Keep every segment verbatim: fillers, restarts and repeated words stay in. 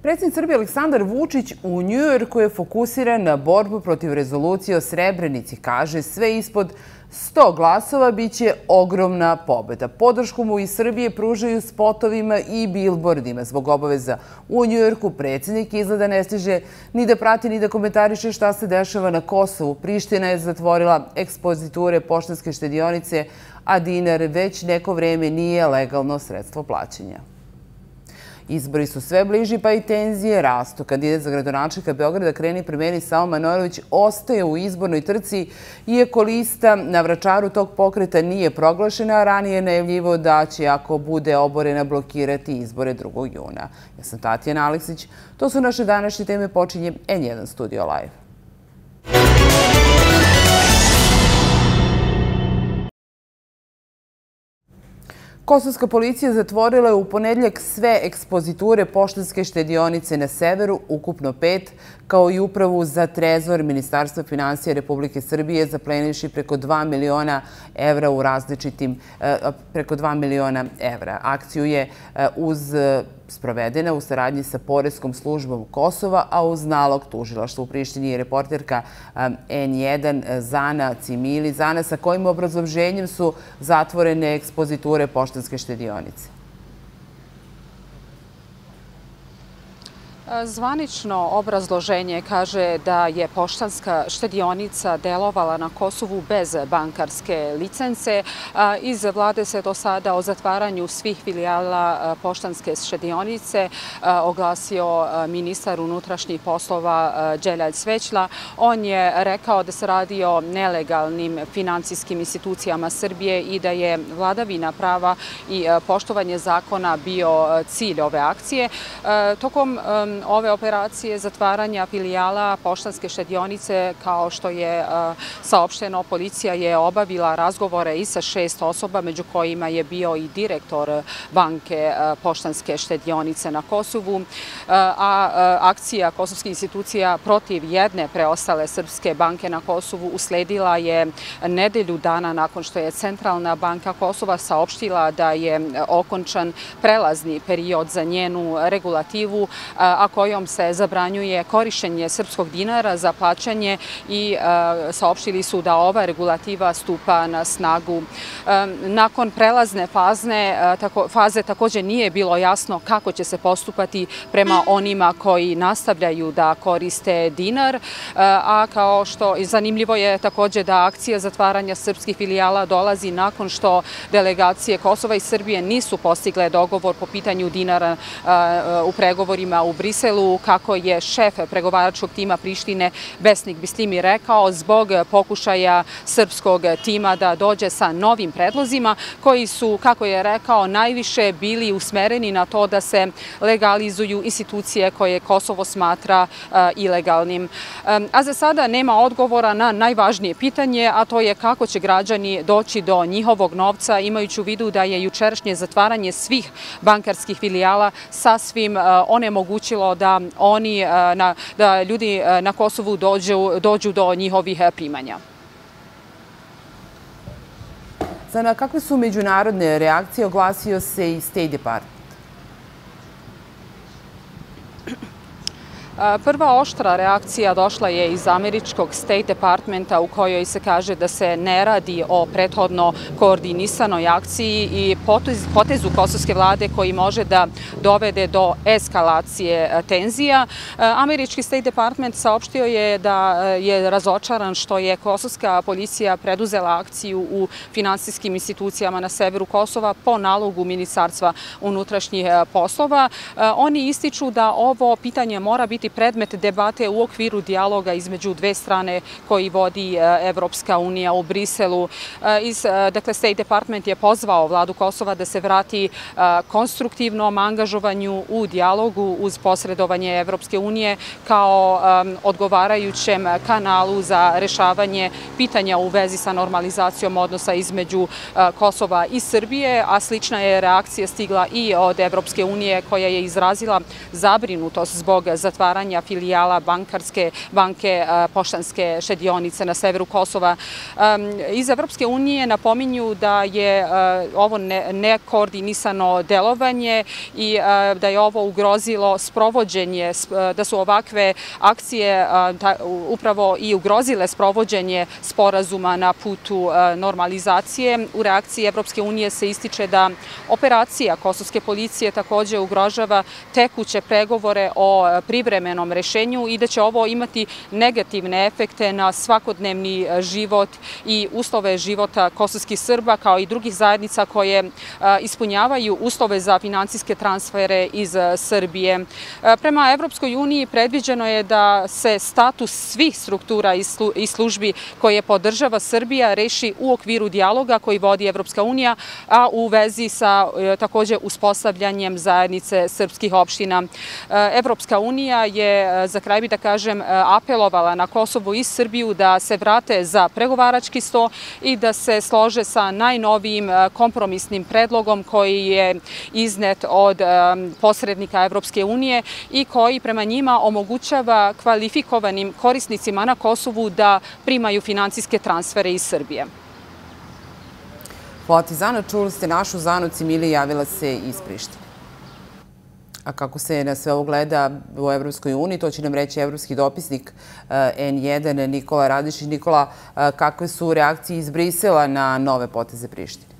Predsjednik Srbije Aleksandar Vučić u Njujorku je fokusiran na borbu protiv rezolucije o Srebrenici. Kaže, sve ispod sto glasova biće ogromna pobeda. Podršku mu iz Srbije pružaju spotovima i bilbordima. Zbog obaveza u Njujorku predsjednik izgleda ne stiže ni da prati ni da komentariše šta se dešava na Kosovu. Priština je zatvorila ekspoziture Poštanske štedionice, a dinar već neko vreme nije legalno sredstvo plaćanja. Izbori su sve bliži, pa i tenzije rastu. Kandidat za gradonačelnika Beograda Kreni premijer Savo Manojlović ostaje u izbornoj trci, iako lista na Vračaru tog pokreta nije proglašena, a ranije je najavljivao da će, ako bude oborena, blokirati izbore drugog juna. Ja sam Tatjana Aleksić. To su naše današnje teme. Počinje en jedan Studio Live. Kosovska policija zatvorila je u ponedeljak sve ekspoziture Poštanske štedionice na severu, ukupno pet, kao i upravu za trezor Ministarstva finansija Republike Srbije, zaplenivši preko dva miliona evra u različitim, preko dva miliona evra. Akciju je uz sprovedena u saradnji sa Poreskom službom Kosova, a uz nalog tužilaštva. U Prištini je reporterka en jedan Zana Cimili. Zana, sa kojim obrazloženjem su zatvorene ekspoziture Poštanske štedionice? Zvanično obrazloženje kaže da je Poštanska štedionica delovala na Kosovu bez bankarske licence. Iz vlade se do sada o zatvaranju svih filijala Poštanske štedionice oglasio ministar unutrašnjih poslova Đeljalj Svećla. On je rekao da se radi o nelegalnim finansijskim institucijama Srbije i da je vladavina prava i poštovanje zakona bio cilj ove akcije. Tokom ove operacije zatvaranja filijala Poštanske štedionice, kao što je saopšteno, policija je obavila razgovore i sa šest osoba, među kojima je bio i direktor banke Poštanske štedionice na Kosovu, a akcija kosovskih institucija protiv jedne preostale srpske banke na Kosovu usledila je nedelju dana nakon što je Centralna banka Kosova saopštila da je okončan prelazni period za njenu regulativu, a kojom se zabranjuje korišćenje srpskog dinara za plaćanje i saopštili su da ova regulativa stupa na snagu. Nakon prelazne faze također nije bilo jasno kako će se postupati prema onima koji nastavljaju da koriste dinar, a kao što zanimljivo je također da akcija zatvaranja srpskih filijala dolazi nakon što delegacije Kosova i Srbije nisu postigle dogovor po pitanju dinara u pregovorima u Briselu, kako je šef pregovaračkog tima Prištine Besnik Bislimi rekao, zbog pokušaja srpskog tima da dođe sa novim predlozima koji su, kako je rekao, najviše bili usmereni na to da se legalizuju institucije koje Kosovo smatra ilegalnim. A za sada nema odgovora na najvažnije pitanje, a to je kako će građani doći do njihovog novca, imajući u vidu da je jučerašnje zatvaranje svih bankarskih filijala sasvim onemogućilo da oni, da ljudi na Kosovu dođu do njihovih primanja. Zana, kakve su međunarodne reakcije? Oglasio se i State Department. Prva oštra reakcija došla je iz američkog State Departmenta, u kojoj se kaže da se ne radi o prethodno koordinisanoj akciji i potezu kosovske vlade koji može da dovede do eskalacije tenzija. Američki State Department saopštio je da je razočaran što je kosovska policija preduzela akciju u finansijskim institucijama na severu Kosova po nalogu Ministarstva unutrašnjih poslova. Oni ističu da ovo pitanje mora biti predmet debate u okviru dijaloga između dve strane koji vodi Evropska unija u Briselu. Dakle, State Department je pozvao vladu Kosova da se vrati konstruktivnom angažovanju u dijalogu uz posredovanje Evropske unije kao odgovarajućem kanalu za rešavanje pitanja u vezi sa normalizacijom odnosa između Kosova i Srbije, a slična je reakcija stigla i od Evropske unije koja je izrazila zabrinutost zbog zatvaranja otvaranja filijala bankarske banke Poštanske štedionice na severu Kosova. Iz Evropske unije napominju da je ovo nekoordinisano delovanje i da je ovo ugrozilo sprovođenje, da su ovakve akcije upravo i ugrozile sprovođenje sporazuma na putu normalizacije. U reakciji Evropske unije se ističe da operacija kosovske policije takođe ugrožava tekuće pregovore o privremenom rešenju i da će ovo imati negativne efekte na svakodnevni život i uslove života kosovskih Srba kao i drugih zajednica koje ispunjavaju uslove za finansijske transfere iz Srbije. Prema Evropskoj uniji predviđeno je da se status svih struktura i službi koje podržava Srbija reši u okviru dijaloga koji vodi Evropska unija, a u vezi sa takođe uspostavljanjem zajednice srpskih opština. Evropska unija je, za kraj bi da kažem, apelovala na Kosovo i Srbiju da se vrate za pregovarački sto i da se slože sa najnovijim kompromisnim predlogom koji je iznet od posrednika Evropske unije i koji prema njima omogućava kvalifikovanim korisnicima na Kosovu da primaju finansijske transfere iz Srbije. Hvala ti, Zana. Čuli ste našu Zanu Cimili, javila se iz Prištine. A kako se na sve ovo gleda u Evropskoj uniji, to će nam reći evropski dopisnik en jedan Nikola Radišić. Nikola, kakve su reakcije iz Brisela na nove poteze Prištine?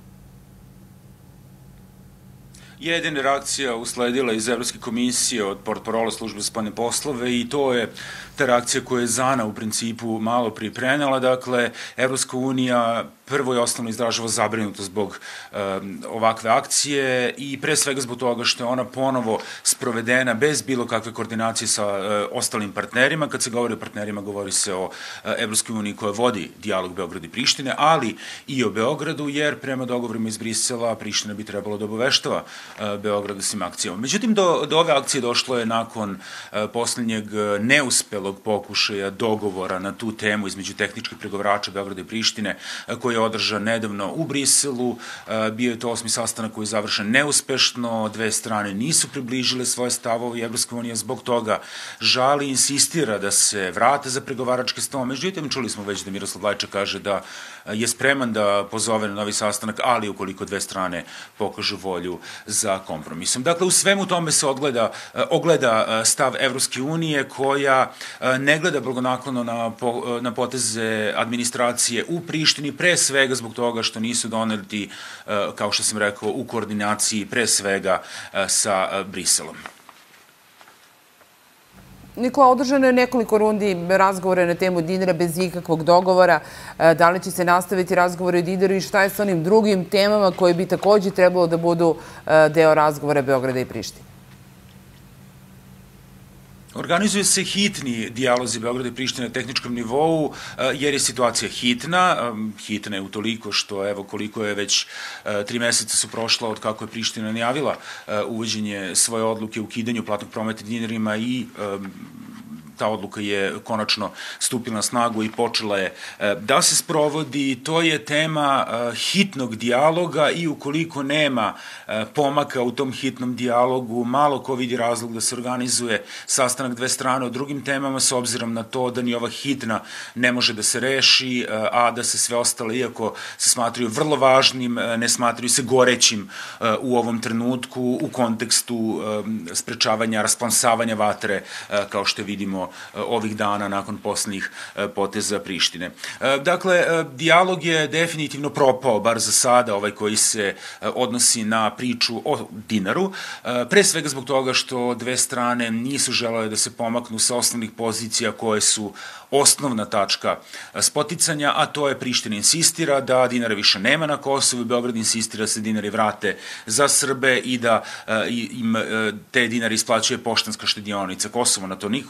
Jedina reakcija usledila iz Evropske komisije od portparola službe za spoljne poslove i to je ta reakcija koju je Zana u principu malo prije prenela. Dakle, Evropska unija prvo i osnovno izražava zabrinutost zbog ovakve akcije i pre svega zbog toga što je ona ponovo sprovedena bez bilo kakve koordinacije sa ostalim partnerima. Kad se govori o partnerima, govori se o Evropskoj uniji koja vodi dijalog Beograda i Prištine, ali i o Beogradu, jer prema dogovorima iz Brisela Priština bi trebalo da obaveštava Beograda svim akcijama. Međutim, do, do ove akcije došlo je nakon poslednjeg neuspelog pokušaja dogovora na tu temu između tehničkih pregovarača Beograda i Prištine, koji je održan nedavno u Briselu. Bio je to osmi sastanak koji je završen neuspešno, dve strane nisu približile svoje stavove i Evropska unija zbog toga žali i insistira da se vrate za pregovaračke sto. Međutim, čuli smo već da Miroslav Lajčak kaže da je spreman da pozove na novi sastanak, ali ukoliko dve strane pokažu volju za kompromisom. Dakle, u svemu tome se odgleda, ogleda stav Evropske unije koja ne gleda blagonaklono na, na poteze administracije u Prištini, pre svega zbog toga što nisu doneti, kao što sam rekao, u koordinaciji pre svega sa Briselom. Nikola, održano je nekoliko rundi razgovora na temu dinara bez ikakvog dogovora. Da li će se nastaviti razgovori o dinaru i šta je sa onim drugim temama koje bi takođe trebalo da budu deo razgovora Beograda i Prištine? Organizuju se hitni dijalozi Beograda i Prištine na tehničkom nivou, jer je situacija hitna. Hitna je utoliko što, evo, koliko je već tri meseca su prošla od kako je Priština najavila uvođenje svoje odluke o ukidanju platnog prometa dinarima i ta odluka je konačno stupila na snagu i počela je da se sprovodi. To je tema hitnog dijaloga i ukoliko nema pomaka u tom hitnom dijalogu, malo ko vidi razlog da se organizuje sastanak dve strane o drugim temama, s obzirom na to da ni ova hitna ne može da se reši, a da se sve ostale, iako se smatraju vrlo važnim, ne smatraju se gorećim u ovom trenutku u kontekstu sprečavanja, rasplamsavanja vatre, kao što vidimo ovih dana nakon poslednjih poteza Prištine. Dakle, dijalog je definitivno propao, bar za sada, ovaj koji se odnosi na priču o dinaru, pre svega zbog toga što dve strane nisu želele da se pomaknu sa osnovnih pozicija koje su osnovna tačka spoticanja, a to je Priština insistira da dinara više nema na Kosovu i Beograd insistira da se dinari vrate za Srbe i da im te dinari isplaćuje Poštanska štedionica. Kosovo na to nikako ne pristaje,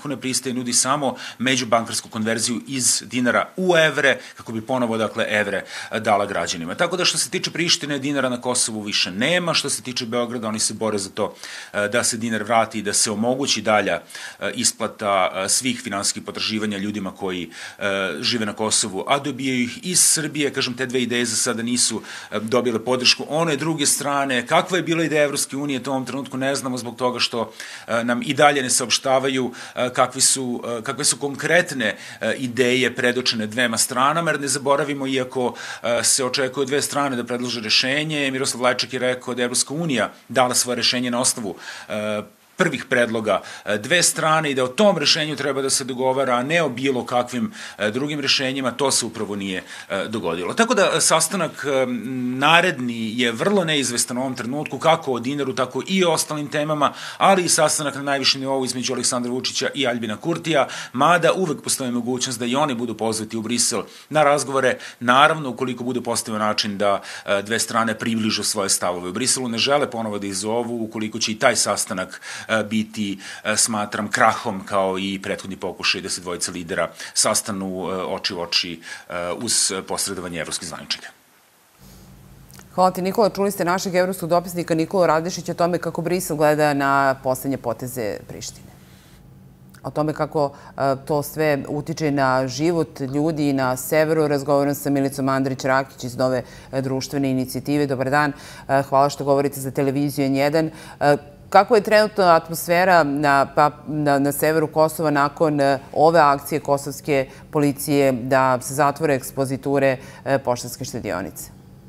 koriste i nudi samo međubankarsku konverziju iz dinara u evre, kako bi ponovo, dakle, evre dala građanima. Tako da što se tiče Prištine, dinara na Kosovu više nema, što se tiče Beograda, oni se bore za to da se dinar vrati i da se omogući dalja isplata svih finansijskih potraživanja ljudima koji žive na Kosovu, a dobijaju ih iz Srbije. Kažem, te dve ideje za sada nisu dobile podršku. One druge strane, kakva je bila ideja Evropske unije, to u ovom trenutku ne znamo zbog toga što nam i dalje ne saopštavaju kakve su, kakve su konkretne ideje predočene dvema stranama, jer ne zaboravimo, iako se očekuje od dve strane da predlože rešenje, Miroslav Lajčak je rekao da je Evropska unija dala svoje rešenje na osnovu prvih predloga dve strane i da o tom rešenju treba da se dogovara, a ne o bilo kakvim drugim rešenjima. To se upravo nije dogodilo. Tako da sastanak naredni je vrlo neizvestan u ovom trenutku, kako o dinaru, tako i o ostalim temama, ali i sastanak na najvišem nivou između Aleksandra Vučića i Aljbina Kurtija, mada uvek postoji mogućnost da i oni budu pozvati u Brisel na razgovore, naravno ukoliko bude postavio način da dve strane približu svoje stavove. U Briselu ne žele ponovo da izovu, ukoliko će i taj sastanak biti, smatram, krahom, kao i prethodni pokušaj da se dvojica lidera sastanu oči u oči uz posredovanje evropskih zvaničnika. Hvala ti, Nikola. Čuli ste našeg evropskog dopisnika Nikolu Radišića o tome kako Brisel gleda na poslednje poteze Prištine. O tome kako to sve utiče na život ljudi na severu. Razgovaram sa Milicom Andrić-Rakić iz nove društvene inicijative. Dobar dan. Hvala što govorite za televiziju N jedan. Kako je trenutno atmosfera na, pa, na, na severu Kosova nakon ove akcije kosovske policije da se zatvore ekspoziture Poštanske štedionice?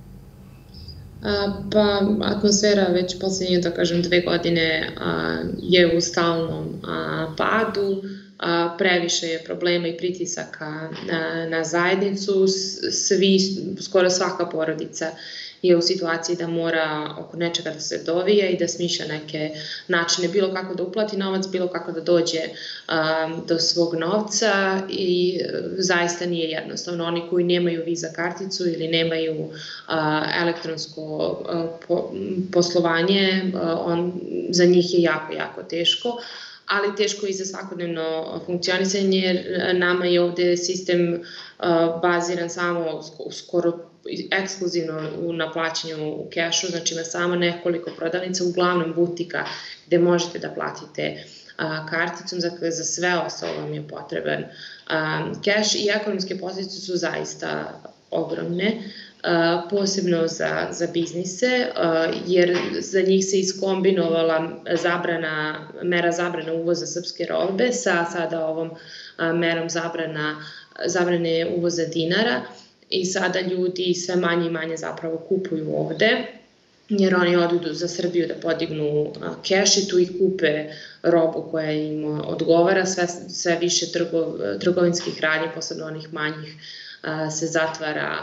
Pa, atmosfera već poslednje, da kažem, dve godine a, je u stalnom a, padu. A, previše je problema i pritisaka na, na zajednicu. Svi, skoro svaka porodica je u situaciji da mora oko nečega da se dovija i da smišlja neke načine, bilo kako da uplati novac, bilo kako da dođe um, do svog novca i zaista nije jednostavno. Oni koji nemaju Visa karticu ili nemaju uh, elektronsko uh, po, poslovanje, uh, on, za njih je jako, jako teško, ali teško i za svakodnevno funkcionisanje, jer nama je ovde sistem uh, baziran samo skoro ekskluzivno na plaćanju u kešu, znači ima samo nekoliko prodavnica, uglavnom butika gde možete da platite a, karticom, za, za sve ostalo vam je potreban a, keš i ekonomske posljedice su zaista ogromne, a, posebno za, za biznise, a, jer za njih se iskombinovala zabrana, mera zabrana uvoza srpske robe sa sada ovom a, merom zabrana, zabrane uvoza dinara. I sada ljudi sve manje i manje zapravo kupuju ovde, jer oni odu za Srbiju da podignu keš i tu i kupe robu koja im odgovara. Sve, sve više trgov, trgovinskih radnji, posebno onih manjih, se zatvara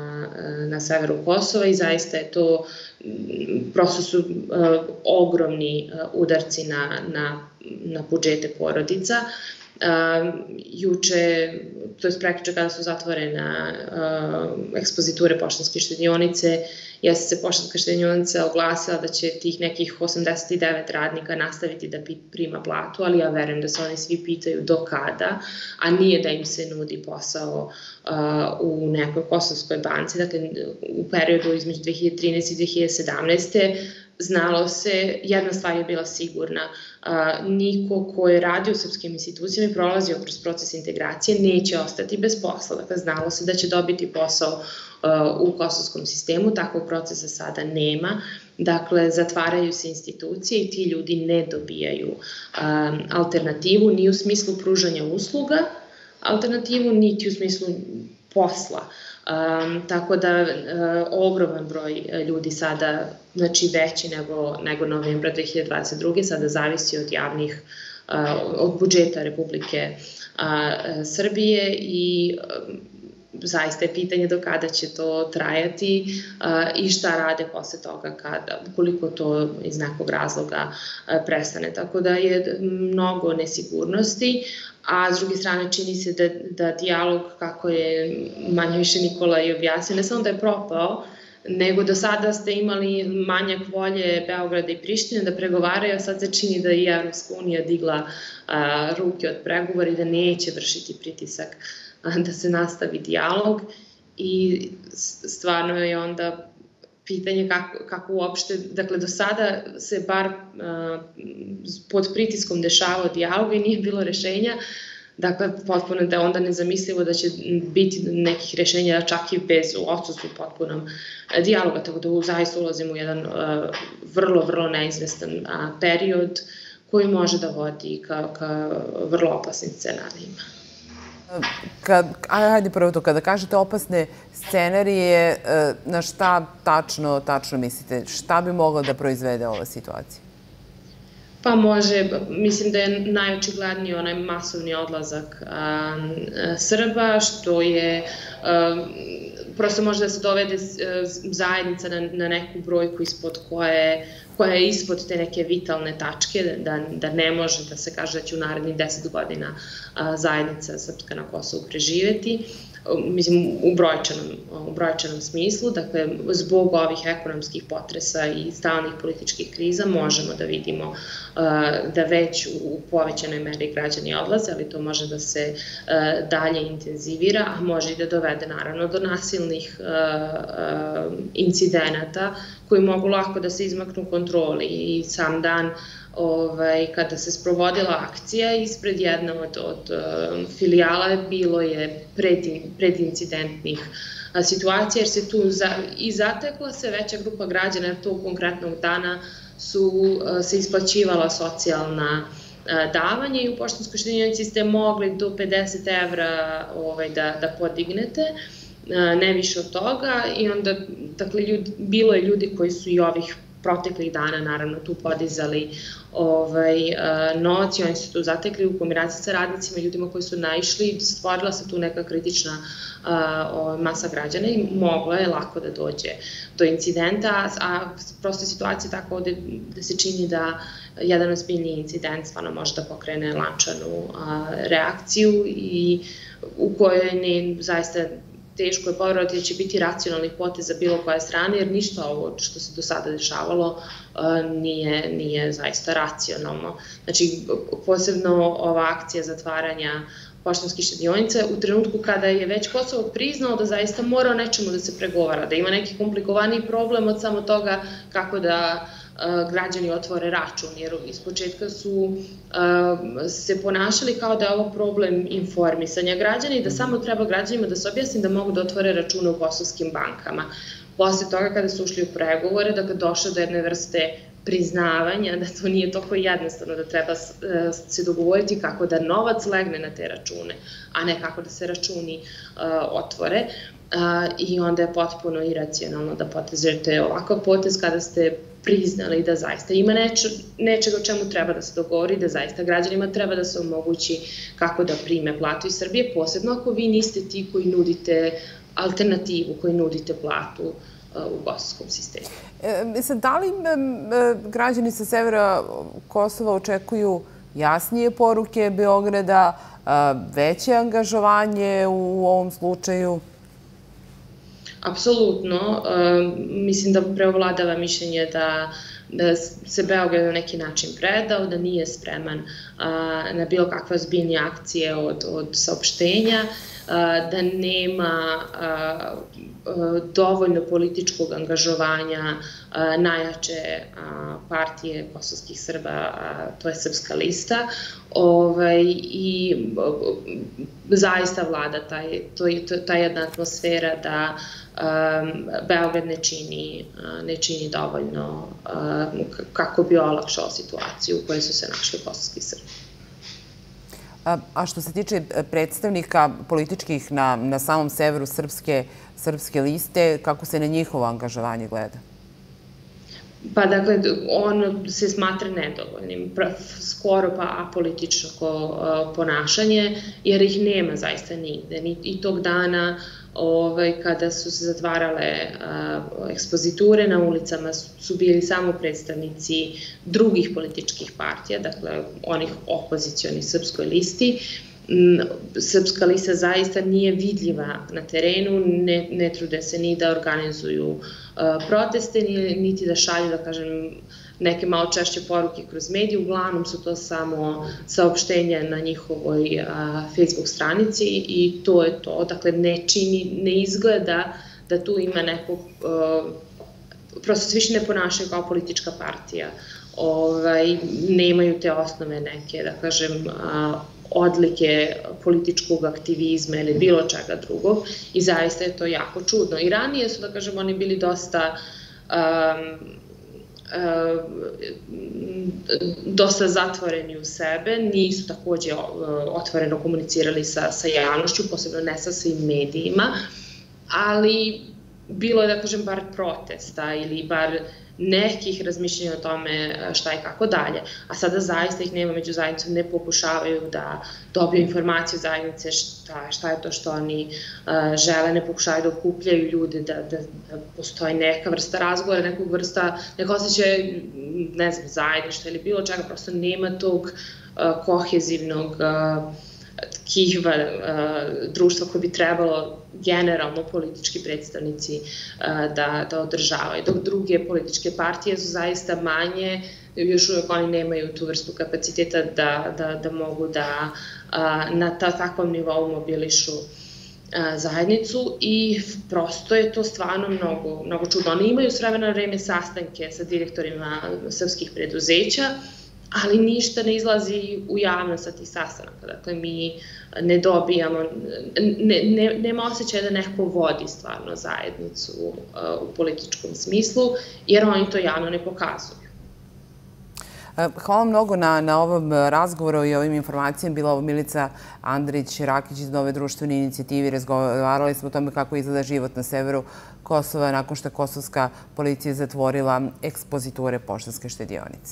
na severu Kosova i zaista je to, prosto su ogromni udarci na, na, na budžete porodica. Uh, juče, to je prekjuče kada su zatvorene uh, ekspoziture Poštanske štedionice, jeste se Poštanska štedionica oglasila da će tih nekih osamdeset devet radnika nastaviti da prima platu, ali ja verujem da se oni svi pitaju do kada, a nije da im se nudi posao uh, u nekoj kosovskoj banci. Dakle, u periodu između dve hiljade trinaeste i dve hiljade sedamnaeste znalo se, jedna stvar je bila sigurna, a, niko ko je radio u srpskim institucijama i prolazio kroz proces integracije neće ostati bez posla. Dakle, znalo se da će dobiti posao a, u kosovskom sistemu, takvog procesa sada nema. Dakle, zatvaraju se institucije i ti ljudi ne dobijaju a, alternativu ni u smislu pružanja usluga, alternativu niti u smislu posla. Um, tako da uh, ogroman broj ljudi sada, znači veći nego, nego novembra dve hiljade dvadeset druge sada zavisi od javnih, uh, od budžeta Republike uh, Srbije i uh, zaista je pitanje do kada će to trajati uh, i šta rade posle toga kada, koliko to iz nekog razloga uh, prestane. Tako da je mnogo nesigurnosti, a s druge strane čini se da, da dijalog, kako je manje više Nikola i objasnio, ne samo da je propao, nego do sada ste imali manjak volje Beograda i Prištine da pregovaraju, a sad se čini da i Evropska unija digla ruke od pregovora i da neće vršiti pritisak da se nastavi dijalog i stvarno je onda pitanje kako, kako uopšte, dakle do sada se bar pod pritiskom dešavao dijalog i nije bilo rešenja. Dakle, potpuno da je onda nezamislivo da će biti nekih rešenja čak i bez odsustvu potpunom dijaloga, tako da zaista ulazimo u jedan vrlo, vrlo neizvestan period koji može da vodi ka, ka vrlo opasnim scenarijima. Kad, ajde prvo to, kada kažete opasne scenarije, na šta tačno, tačno mislite? Šta bi mogla da proizvede ova situacija? Pa može, mislim da je najočigledniji onaj masovni odlazak Srba, što je, prosto može da se dovede zajednica na neku brojku ispod koje, koja je ispod te neke vitalne tačke, da, da ne može da se kaže da će u narednih deset godina zajednica srpska na Kosovu preživeti. Mislim, u brojčanom, u brojčanom smislu, dakle, zbog ovih ekonomskih potresa i stalnih političkih kriza možemo da vidimo uh, da već u povećanoj meri građani odlaze, ali to može da se uh, dalje intenzivira, a može i da dovede naravno do nasilnih uh, uh, incidenata koji mogu lako da se izmaknu kontroli i sam dan Ovaj, kada se sprovodila akcija, ispred jedna od, od uh, filijala bilo je pred, predincidentnih uh, situacija, jer se tu za, i zatekla se veća grupa građana, jer to konkretnog dana su uh, se isplaćivala socijalna uh, davanja i u Poštanskoj štedionici ste mogli do pedeset evra ovaj, da, da podignete, uh, ne više od toga, i onda, dakle, ljudi, bilo je ljudi koji su i ovih proteklih dana, naravno, tu podizali ovaj, novac i oni su tu zatekli u kombinaciji sa radnicima i ljudima koji su naišli, stvorila se tu neka kritična uh, masa građana i moglo je lako da dođe do incidenta, a, a prosto situacija tako ovde da se čini da jedan ozbiljniji incident stvarno može da pokrene lančanu uh, reakciju i u kojoj ne zaista teško je povjerovati da će biti racionalnih poteza bilo koje strane, jer ništa ovo što se do sada dešavalo nije, nije zaista racionalno. Znači, posebno ova akcija zatvaranja poštanskih štedionica u trenutku kada je već Kosovo priznao da zaista mora o nečemu da se pregovara, da ima neki komplikovaniji problem od samo toga kako da građani otvore račun, jer iz početka su se ponašali kao da je ovo problem informisanja građana i da samo treba građanima da se objasni da mogu da otvore račune u kosovskim bankama. Posle toga, kada su ušli u pregovore, dakle, došlo do jedne vrste priznavanja da to nije toliko jednostavno, da treba se dogovoriti kako da novac legne na te račune, a ne kako da se računi otvore. I onda je potpuno iracionalno da potezujete ovakav potez kada ste priznali da zaista ima nečega o čemu treba da se dogovori, da zaista građanima treba da se omogući kako da prime platu iz Srbije, posebno ako vi niste ti koji nudite alternativu, koji nudite platu u kosovskom sistemu. Mislim, da li građani sa severa Kosova očekuju jasnije poruke Beograda, veće angažovanje u ovom slučaju? Apsolutno. Mislim da preovladava mišljenje da da se Beograd na neki način predao, da nije spreman na bilo kakve ozbiljnije akcije od, od saopštenja, da nema dovoljno političkog angažovanja najjače partije kosovskih Srba, to je Srpska lista, ovaj, i zaista vlada taj, to, ta jedna atmosfera da um, Beograd ne čini, ne čini dovoljno um, kako bi olakšao situaciju u kojoj su se našli kosovski Srbi. A što se tiče predstavnika političkih na, na samom severu srpske, srpske liste, kako se na njihovo angažovanje gleda? Pa dakle, on se smatra nedovoljnim, skoro pa apolitično ponašanje, jer ih nema zaista nigde. I tog dana ovaj, kada su se zatvarale uh, ekspoziture, na ulicama su bili samo predstavnici drugih političkih partija, dakle onih opozicionih srpskoj listi, Srpska lista zaista nije vidljiva na terenu, ne, ne trude se ni da organizuju proteste, niti da šalju, da kažem, neke malo češće poruke kroz medije, uglavnom su to samo saopštenja na njihovoj Facebook stranici i to je to. Dakle, ne čini, ne izgleda da tu ima nekog, prosto se više ne ponašaju kao politička partija, nemaju te osnove neke, da kažem, odlike političkog aktivizma ili bilo čega drugog i zaista je to jako čudno. I ranije su, da kažem, oni bili dosta dosta zatvoreni u sebe, nisu takođe otvoreno komunicirali sa javnošću, posebno ne sa svim medijima, ali bilo je, da kažem, bar protesta ili bar nekih razmišljenja o tome šta i kako dalje. A sada zaista ih nema među zajednicom, ne pokušavaju da dobiju informaciju zajednice šta je to što oni žele, ne pokušavaju da okupljaju ljude, da postoji neka vrsta razgovora, nekog vrsta, neko osjećaj, ne znam, zajedništva ili bilo čega, prosto nema tog kohezivnog tkiva društva koje bi trebalo generalno politički predstavnici da održavaju. Dok druge političke partije su zaista manje, još uvijek oni nemaju tu vrstu kapaciteta da mogu da na takvom nivou mobilišu zajednicu i prosto je to stvarno mnogo čudno. Oni imaju s vremena na vreme sastanke sa direktorima srpskih preduzeća, ali ništa ne izlazi u javnost sa tih sastanaka. Dakle, mi ne dobijamo, nema osjećaja da neko vodi stvarno zajednicu u političkom smislu, jer oni to javno ne pokazuju. Hvala mnogo na ovom razgovoru i ovim informacijama. Bila ovo Milica Andrić-Rakić iz Nove društvene inicijative. Razgovarali smo o tome kako izgleda život na severu Kosova nakon što kosovska policija zatvorila ekspoziture Poštanske štedionice.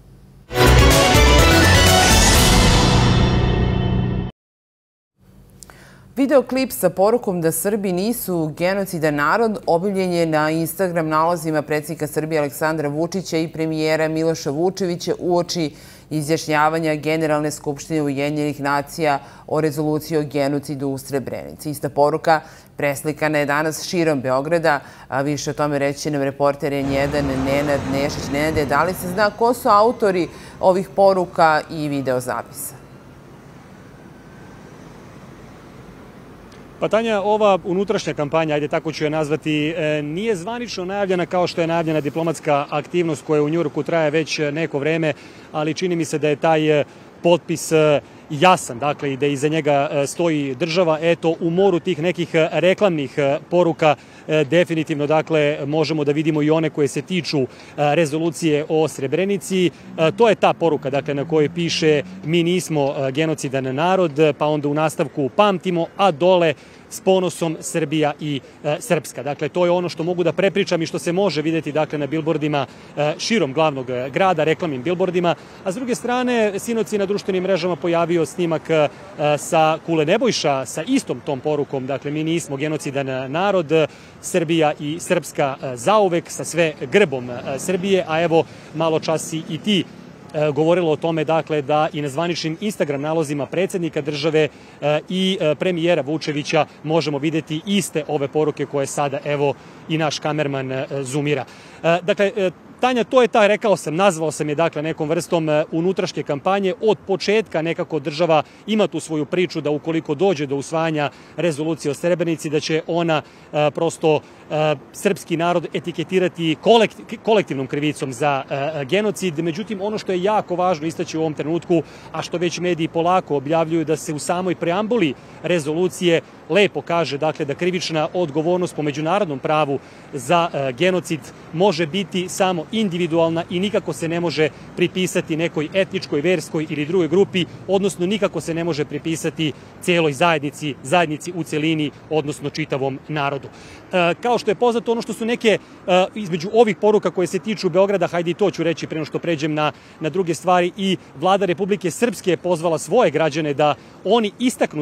Videoklip sa porukom da Srbi nisu genocidan narod objavljen je na Instagram nalozima predsjednika Srbije Aleksandra Vučića i premijera Miloša Vučevića uoči izjašnjavanja Generalne skupštine Ujedinjenih nacija o rezoluciji o genocidu u Srebrenici. Ista poruka preslikana je danas širom Beograda, a više o tome reći nam reporter N jedan Nenad Nešić. Nenade, da li se zna ko su autori ovih poruka i videozapisa? Pa Tanja, ova unutrašnja kampanja, ajde tako ću je nazvati, nije zvanično najavljena kao što je najavljena diplomatska aktivnost koja u Njujorku traje već neko vreme, ali čini mi se da je taj potpis jasan, dakle, i da iza njega stoji država. Eto, u moru tih nekih reklamnih poruka definitivno, dakle, možemo da vidimo i one koje se tiču rezolucije o Srebrenici. To je ta poruka, dakle, na kojoj piše mi nismo genocidan narod, pa onda u nastavku pamtimo, a dole s ponosom Srbija i Srpska. Dakle, to je ono što mogu da prepričam i što se može vidjeti, dakle, na bilbordima širom glavnog grada, reklamnim bilbordima. A s druge strane, sinoć na društvenim mrežama pojavio snimak sa Kule Nebojša sa istom tom porukom. Dakle, mi nismo genocidan narod, Srbija i Srpska zauvek, sa sve grbom Srbije, a evo malo čas i ti govorilo o tome, dakle, da i na zvaničnim Instagram nalozima predsjednika države i premijera Vučevića možemo vidjeti iste ove poruke koje sada, evo, i naš kamerman zoomira. Dakle, Tanja, to je ta, rekao sam, nazvao sam je, dakle, nekom vrstom unutrašnje kampanje. Od početka nekako država ima tu svoju priču da ukoliko dođe do usvajanja rezolucije o Srebrenici, da će ona prosto srpski narod etiketirati kolektivnom krivicom za genocid. Međutim, ono što je jako važno istaći u ovom trenutku, a što već mediji polako objavljuju, da se u samoj preambuli rezolucije lepo kaže, dakle, da krivična odgovornost po međunarodnom pravu za genocid može biti samo individualna i nikako se ne može pripisati nekoj etničkoj, verskoj ili drugoj grupi, odnosno nikako se ne može pripisati cijeloj zajednici, zajednici u celini, odnosno čitavom narodu. Kao što je poznato, ono što su neke između ovih poruka koje se tiču Beograda, hajde i to ću reći prema što pređem na, na druge stvari, i vlada Republike Srpske je pozvala svoje građane da oni istaknu zastave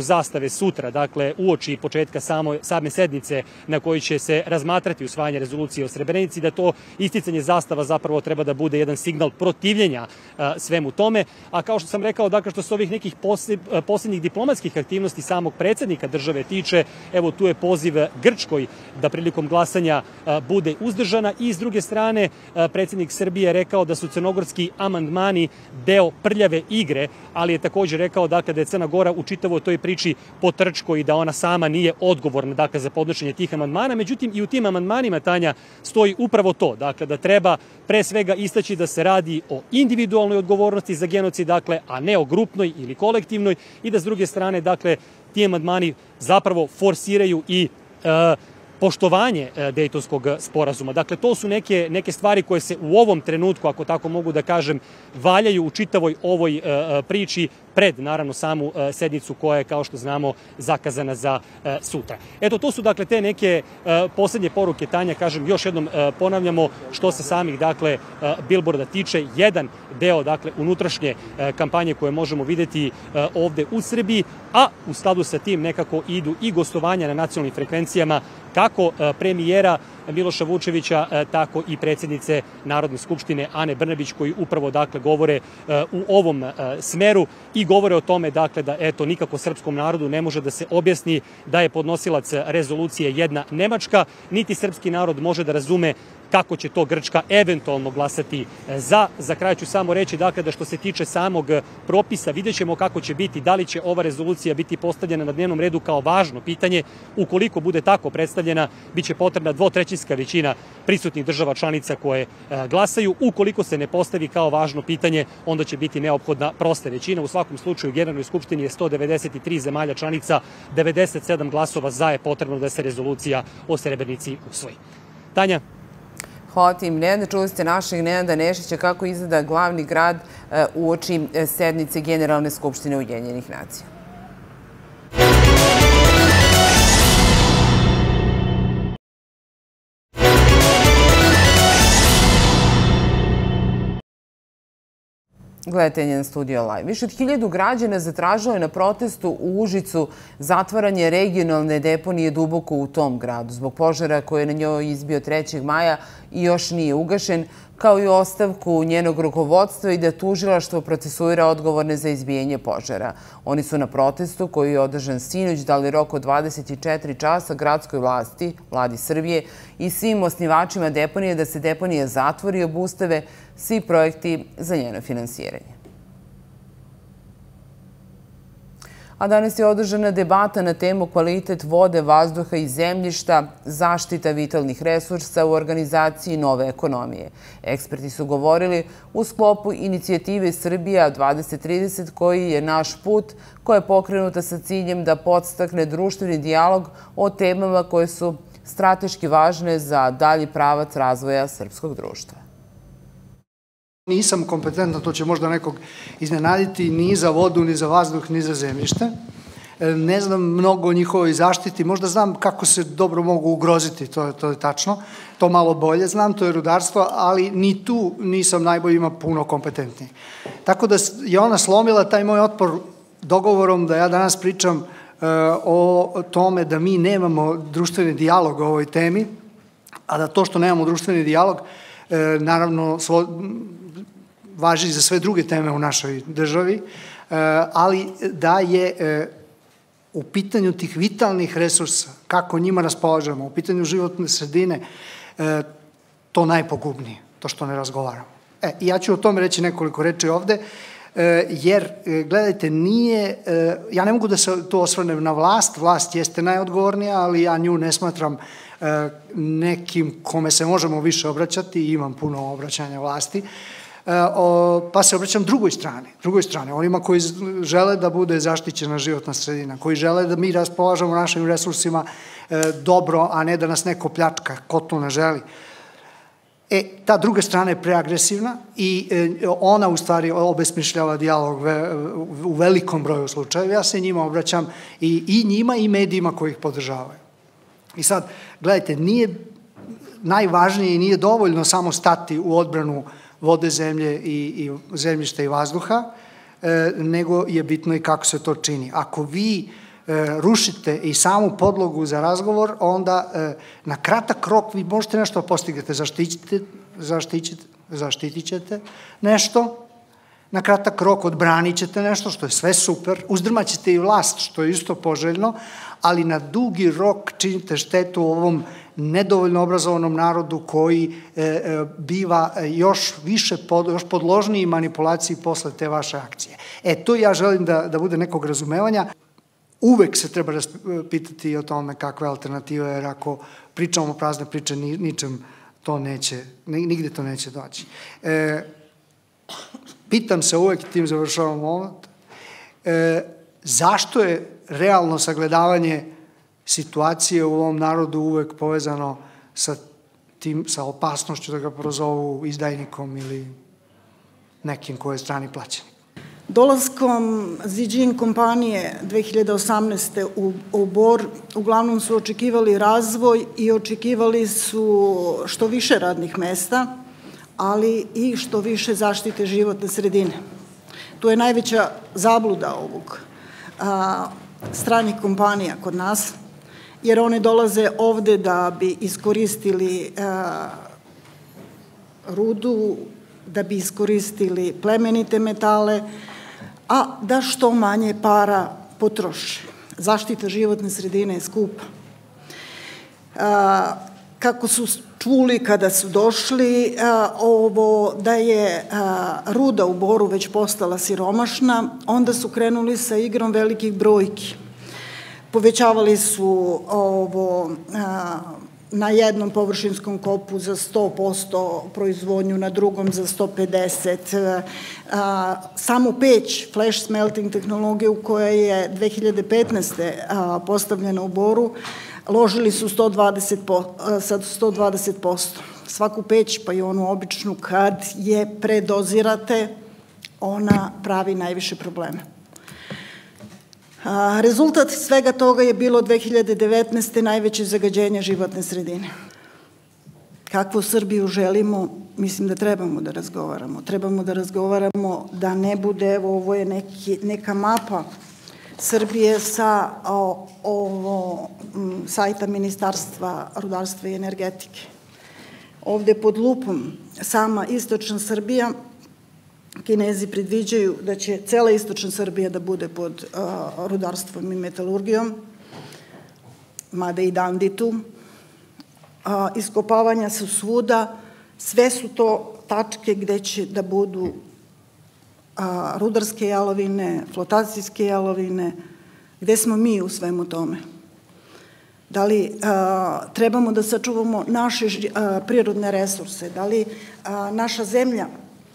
države sutra, dakle uoči početka same sednice na kojoj će se razmatrati usvajanje rezolucije o Srebrenici, da to isticanje zastava zapravo treba da bude jedan signal protivljenja svemu tome. A kao što sam rekao, dakle što se ovih nekih posljednjih diplomatskih aktivnosti samog predsjednika države tiče, evo tu je poziv Grčkoj da prilikom glasanja bude uzdržana i s druge strane predsjednik Srbije je rekao da su crnogorski amandmani deo prljave igre, ali je također rekao dakle, da je Crna Gora u čitavoj toj priči potrčko i da ona sama nije odgovorna dakle, za podnošenje tih amandmana. Međutim, i u tim amandmanima, Tanja, stoji upravo to, dakle, da treba pre svega istaći da se radi o individualnoj odgovornosti za genocid, dakle, a ne o grupnoj ili kolektivnoj, i da s druge strane, dakle, ti amandmani zapravo forsiraju i e, poštovanje Dejtonskog sporazuma. Dakle, to su neke, neke stvari koje se u ovom trenutku, ako tako mogu da kažem, valjaju u čitavoj ovoj e, priči pred, naravno, samu e, sednicu koja je, kao što znamo, zakazana za e, sutra. Eto, to su, dakle, te neke e, posljednje poruke, Tanja, kažem, još jednom e, ponavljamo, što se samih, dakle, e, bilborda tiče, jedan deo, dakle, unutrašnje e, kampanje koje možemo videti e, ovde u Srbiji, a u skladu sa tim nekako idu i gostovanja na nacionalnim frekvencijama kako premijera Miloša Vučevića, tako i predsjednice Narodne skupštine Ane Brnabić, koji upravo dakle govore u ovom smeru i govore o tome dakle da eto nikako srpskom narodu ne može da se objasni da je podnosilac rezolucije jedna Nemačka, niti srpski narod može da razume kako će to Grčka eventualno glasati za. Za kraj ću samo reći dakle da što se tiče samog propisa, vidjet ćemo kako će biti, da li će ova rezolucija biti postavljena na dnevnom redu kao važno pitanje. Ukoliko bude tako predstavljena, bit će potrebna dvotrećinska većina prisutnih država članica koje glasaju. Ukoliko se ne postavi kao važno pitanje, onda će biti neophodna prosta većina. U svakom slučaju, u Generalnoj skupštini je sto devedeset tri zemalja članica, devedeset sedam glasova za je potrebno da se rezolucija o Srebrenici usvoji. Tanja? Hvala ti, Nenada. Čuli ste našeg Nenada Nešića kako izgleda glavni grad uoči sednice Generalne skupštine Ujedinjenih nacija. Gledajte njen Studio Live. Više od hiljadu građana zatražilo je na protestu u Užicu zatvaranje regionalne deponije duboko u tom gradu zbog požara koji je na njoj izbio trećeg maja i još nije ugašen, kao i ostavku njenog rukovodstva i da tužilaštvo procesuira odgovorne za izbijanje požara. Oni su na protestu, koji je održan sinoć, dali rok od dvadeset četiri časa gradskoj vlasti, vladi Srbije i svim osnivačima deponije da se deponija zatvori i obustave svi projekti za njeno finansiranje. A danas je održana debata na temu kvalitet vode, vazduha i zemljišta, zaštita vitalnih resursa u organizaciji nove ekonomije. Eksperti su govorili u sklopu inicijative Srbija dvadeset trideset, koji je naš put, koja je pokrenuta sa ciljem da podstakne društveni dijalog o temama koje su strateški važne za dalji pravac razvoja srpskog društva. Nisam kompetentan, to će možda nekog iznenaditi, ni za vodu, ni za vazduh, ni za zemljište. Ne znam mnogo o njihovoj zaštiti, možda znam kako se dobro mogu ugroziti, to je, to je tačno. To malo bolje znam, to je rudarstvo, ali ni tu nisam najbolji, ima puno kompetentniji. Tako da je ona slomila taj moj otpor dogovorom da ja danas pričam uh, o tome da mi nemamo društveni dijalog o ovoj temi, a da to što nemamo društveni dijalog, uh, naravno, svo, važi za sve druge teme u našoj državi, ali da je u pitanju tih vitalnih resursa, kako njima raspolažemo, u pitanju životne sredine, to najpogubnije, to što ne razgovaramo. E, i ja ću o tome reći nekoliko reči ovde, jer, gledajte, nije, ja ne mogu da se to osvrnem na vlast, vlast jeste najodgovornija, ali ja nju ne smatram nekim kome se možemo više obraćati, imam puno obraćanja vlasti, pa se obraćam drugoj strani, drugoj strani, onima koji žele da bude zaštićena životna sredina, koji žele da mi raspolažemo našim resursima dobro, a ne da nas neko pljačka, ko to ne želi. E, ta druga strana je preagresivna i ona u stvari obesmišljava dijalog u velikom broju slučajeva. Ja se njima obraćam i, i njima i medijima koji ih podržavaju. I sad, gledajte, nije najvažnije i nije dovoljno samo stati u odbranu vode, zemlje i, i zemljišta i vazduha, e, nego je bitno i kako se to čini. Ako vi rušite i samu podlogu za razgovor, onda na kratak rok vi možete nešto postignete, zaštitit ćete nešto, na kratak rok odbranit ćete nešto, što je sve super, uzdrmat ćete i vlast, što je isto poželjno, ali na dugi rok činite štetu ovom nedovoljno obrazovanom narodu koji biva još više, još podložniji manipulaciji posle te vaše akcije. E, tu ja želim da bude nekog razumevanja. Uvek se treba pitati o tome kakve alternative, jer ako pričamo prazne priče, ničem to neće, nigde to neće doći. Pitam se uvek, i tim završavam ovo, zašto je realno sagledavanje situacije u ovom narodu uvek povezano sa tim, sa opasnošću da ga prozovu izdajnikom ili nekim koje je strani plaćenik? Dolaskom Ziđin kompanije dve hiljade osamnaeste. u Bor uglavnom su očekivali razvoj i očekivali su što više radnih mesta, ali i što više zaštite životne sredine. Tu je najveća zabluda ovog stranih kompanija kod nas, jer one dolaze ovde da bi iskoristili rudu, da bi iskoristili plemenite metale, a da što manje para potroše. Zaštita životne sredine je skupa. Kako su čuli kada su došli, ovo da je ruda u Boru već postala siromašna, onda su krenuli sa igrom velikih brojki. Povećavali su ovo na jednom površinskom kopu za sto posto proizvodnju, na drugom za sto pedeset. Samo peć, flash smelting tehnologiju koja je dve hiljade petnaeste. postavljena u Boru, ložili su sto dvadeset posto. Svaku peć, pa i onu običnu, kad je predozirate, ona pravi najviše probleme. Rezultat svega toga je bilo dve hiljade devetnaeste. najveće zagađenje životne sredine. Kakvu Srbiju želimo, mislim da trebamo da razgovaramo. Trebamo da razgovaramo da ne bude, evo ovo je neka mapa Srbije sa sajta Ministarstva rudarstva i energetike. Ovde pod lupom sama istočna Srbija, Kinezi predviđaju da će cela istočna Srbija da bude pod rudarstvom i metalurgijom, mada i Danditu. Iskopavanja su svuda, sve su to tačke gde će da budu rudarske jalovine, flotacijske jalovine. Gde smo mi u svemu tome? Da li trebamo da sačuvamo naše prirodne resurse? Da li naša zemlja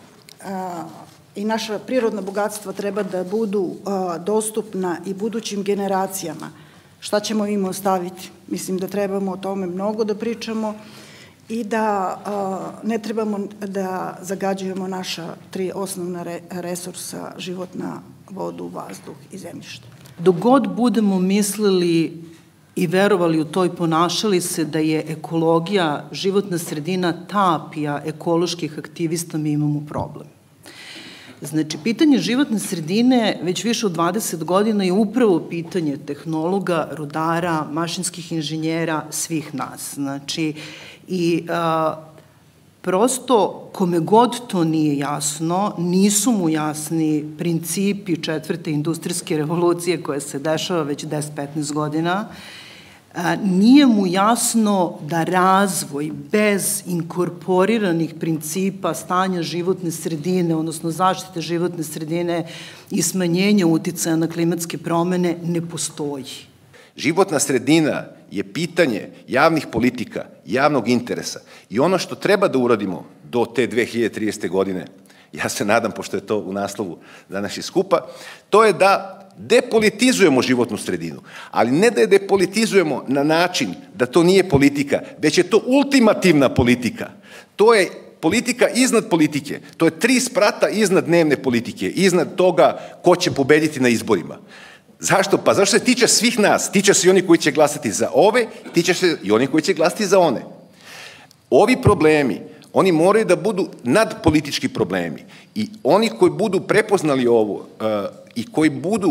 i naša prirodna bogatstva treba da budu dostupna i budućim generacijama? Šta ćemo im ostaviti? Mislim da trebamo o tome mnogo da pričamo i da ne trebamo da zagađujemo naša tri osnovna resursa: životna, vodu, vazduh i zemljište. Dok god budemo mislili i verovali u to i ponašali se da je ekologija, životna sredina tapija ekoloških aktivista, mi imamo problem. Znači, pitanje životne sredine već više od dvadeset godina je upravo pitanje tehnologa, rudara, mašinskih inženjera, svih nas. Znači, i prosto kome god to nije jasno, nisu mu jasni principi četvrte industrijske revolucije koja se dešava već deset do petnaest godina, nije mu jasno da razvoj bez inkorporiranih principa stanja životne sredine, odnosno zaštite životne sredine i smanjenja uticaja na klimatske promene ne postoji. Životna sredina je pitanje javnih politika, javnog interesa i ono što treba da uradimo do te dve hiljade tridesete. godine, ja se nadam, pošto je to u naslovu današnjeg skupa, to je da depolitizujemo životnu sredinu, ali ne da je depolitizujemo na način da to nije politika, već je to ultimativna politika. To je politika iznad politike, to je tri sprata iznad dnevne politike, iznad toga ko će pobediti na izborima. Zašto? Pa zašto se tiče svih nas, tiče se i oni koji će glasati za ove, tiče se i oni koji će glasati za one. Ovi problemi, oni moraju da budu nadpolitički problemi i oni koji budu prepoznali ovo i koji budu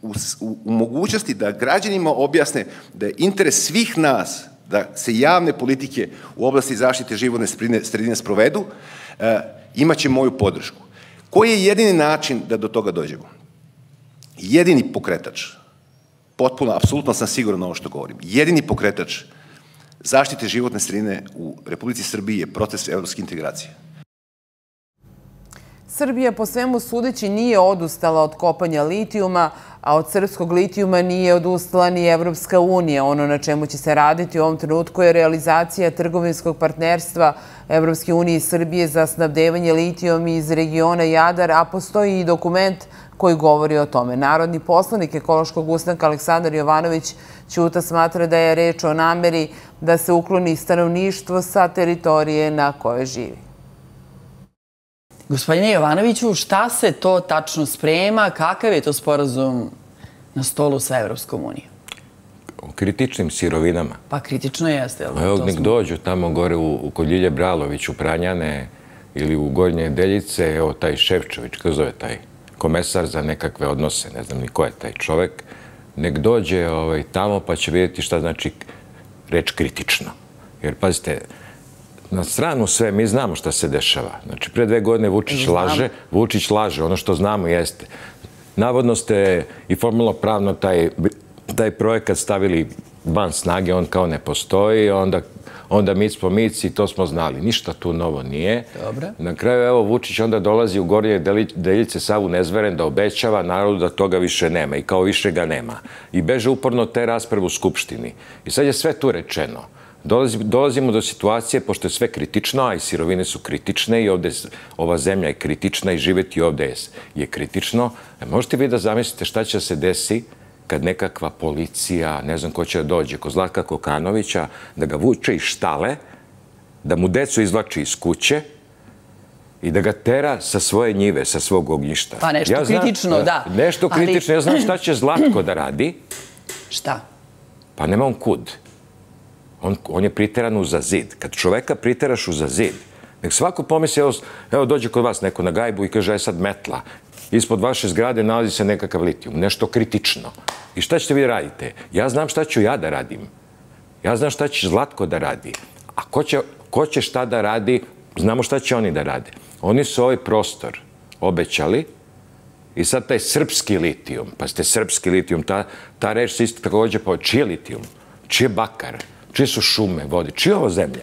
u, u mogućnosti da građanima objasne da je interes svih nas da se javne politike u oblasti zaštite životne sredine sprovedu, imaće moju podršku. Koji je jedini način da do toga dođemo? Jedini pokretač, potpuno, apsolutno sam siguran na ovo što govorim, jedini pokretač zaštite životne sredine u Republici Srbiji je proces evropske integracije. Srbija po svemu sudeći nije odustala od kopanja litijuma, a od srpskog litijuma nije odustala ni Evropska unija. Ono na čemu će se raditi u ovom trenutku je realizacija trgovinskog partnerstva Evropske unije i Srbije za snabdevanje litijom iz regiona Jadar, a postoji i dokument koji govori o tome. Narodni poslanik Ekološkog ustanka Aleksandar Jovanović Ćuta smatra da je reč o nameri da se ukloni stanovništvo sa teritorije na kojoj živi. Gospodine Jovanoviću, šta se to tačno sprema? Kakav je to sporazum na stolu sa Evropskom unijom? O kritičnim sirovinama. Pa kritično jeste. Evo, nek dođu tamo gore u kod Ljilje Bralović, u Pranjane ili u Gornje Deljice, evo taj Ševčević, kako zove taj komesar za nekakve odnose, ne znam ni ko je taj čovek, nek dođe tamo pa će vidjeti šta znači reč kritično. Jer, pazite, na stranu sve, mi znamo šta se dešava. Znači, pre dve godine Vučić laže, Vučić laže, ono što znamo jeste. Navodno ste i formalno pravno taj projekat stavili van snage, on kao ne postoji, onda mic po mic i to smo znali. Ništa tu novo nije. Na kraju, evo, Vučić onda dolazi u Gornje Deljice sav unezveren da obećava narodu da toga više nema i kao više ga nema. I beže uporno te rasprave u Skupštini. I sad je sve tu rečeno. Dolazimo do situacije, pošto je sve kritično, a i sirovine su kritične i ovde ova zemlja je kritična i živeti ovde je kritično. Možete vi da zamislite šta će se desi kad nekakva policija, ne znam ko će da dođe, kod Zlatka Kokanovića, da ga vuče iz štale, da mu decu izvlači iz kuće i da ga tera sa svoje njive, sa svog ognjišta. Pa nešto kritično, da. Nešto kritično. Ja znam šta će Zlatko da radi. Šta? Pa nema on kud. On je priteran uza zid. Kad čoveka priteraš uza zid, nek svako pomisli, evo dođe kod vas neko na gajbu i kaže, aj sad metla, ispod vaše zgrade nalazi se nekakav litijum, nešto kritično. I šta ćete vi radite? Ja znam šta ću ja da radim. Ja znam šta će Zlatko da radi. A ko će šta da radi, znamo šta će oni da rade. Oni su ovaj prostor obećali i sad taj srpski litijum, pa ste srpski litijum, ta reč se isto takođe pa čije litijum, čije bakar, čije su šume, vode, čije je ovo zemlja?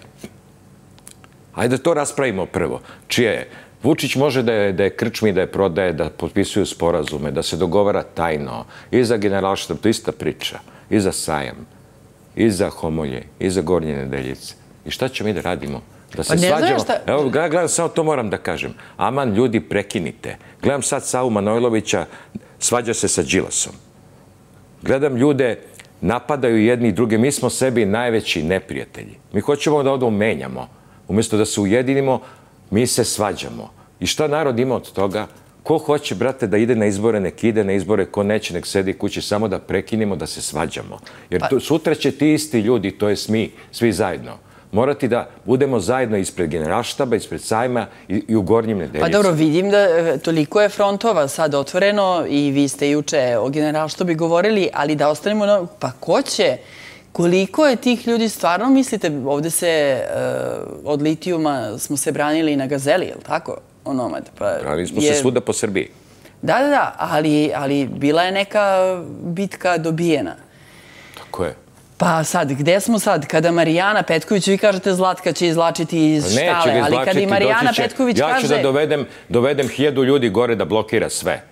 Hajde da to raspravimo prvo. Čije je? Vučić može da je krčmi, da je prodaje, da potpisuju sporazume, da se dogovara tajno. I za Generalštab, to ista priča. I za Sajam, i za Homolje, i za Gornje Nedeljice. I šta ćemo mi da radimo? Da se svađamo? Evo, gledam, samo to moram da kažem. Aman, ljudi, prekinite. Gledam sad Savu Manojlovića, svađa se sa Đilasom. Gledam ljude, napadaju jedni i druge. Mi smo sebi najveći neprijatelji. Mi hoćemo da ovo menjamo. Umjesto da se ujedinimo, mi se svađamo. I šta narod ima od toga? Ko hoće, brate, da ide na izbore, nek ide na izbore, ko neće, nek sedi kući, samo da prekinemo, da se svađamo. Jer sutra će ti isti ljudi, to je mi, svi zajedno, morati da budemo zajedno ispred Generalštaba, ispred Sajma i u Gornjim Nedeljicama. Pa dobro, vidim da toliko je frontova sad otvoreno i vi ste juče o Generalštabi govorili, ali da ostanemo na... Pa ko će? Koliko je tih ljudi stvarno, mislite, ovde se od litijuma smo se branili na Gazeli, je li tako? Branili smo se svuda po Srbiji. Da, da, da, ali bila je neka bitka dobijena. Tako je. Pa sad, gde smo sad? Kada Marijana Petković, vi kažete Zlatka će izvlačiti iz štale, ali kada i Marijana Petković kaže... Ja ću da dovedem hiljadu ljudi gore da blokira sve.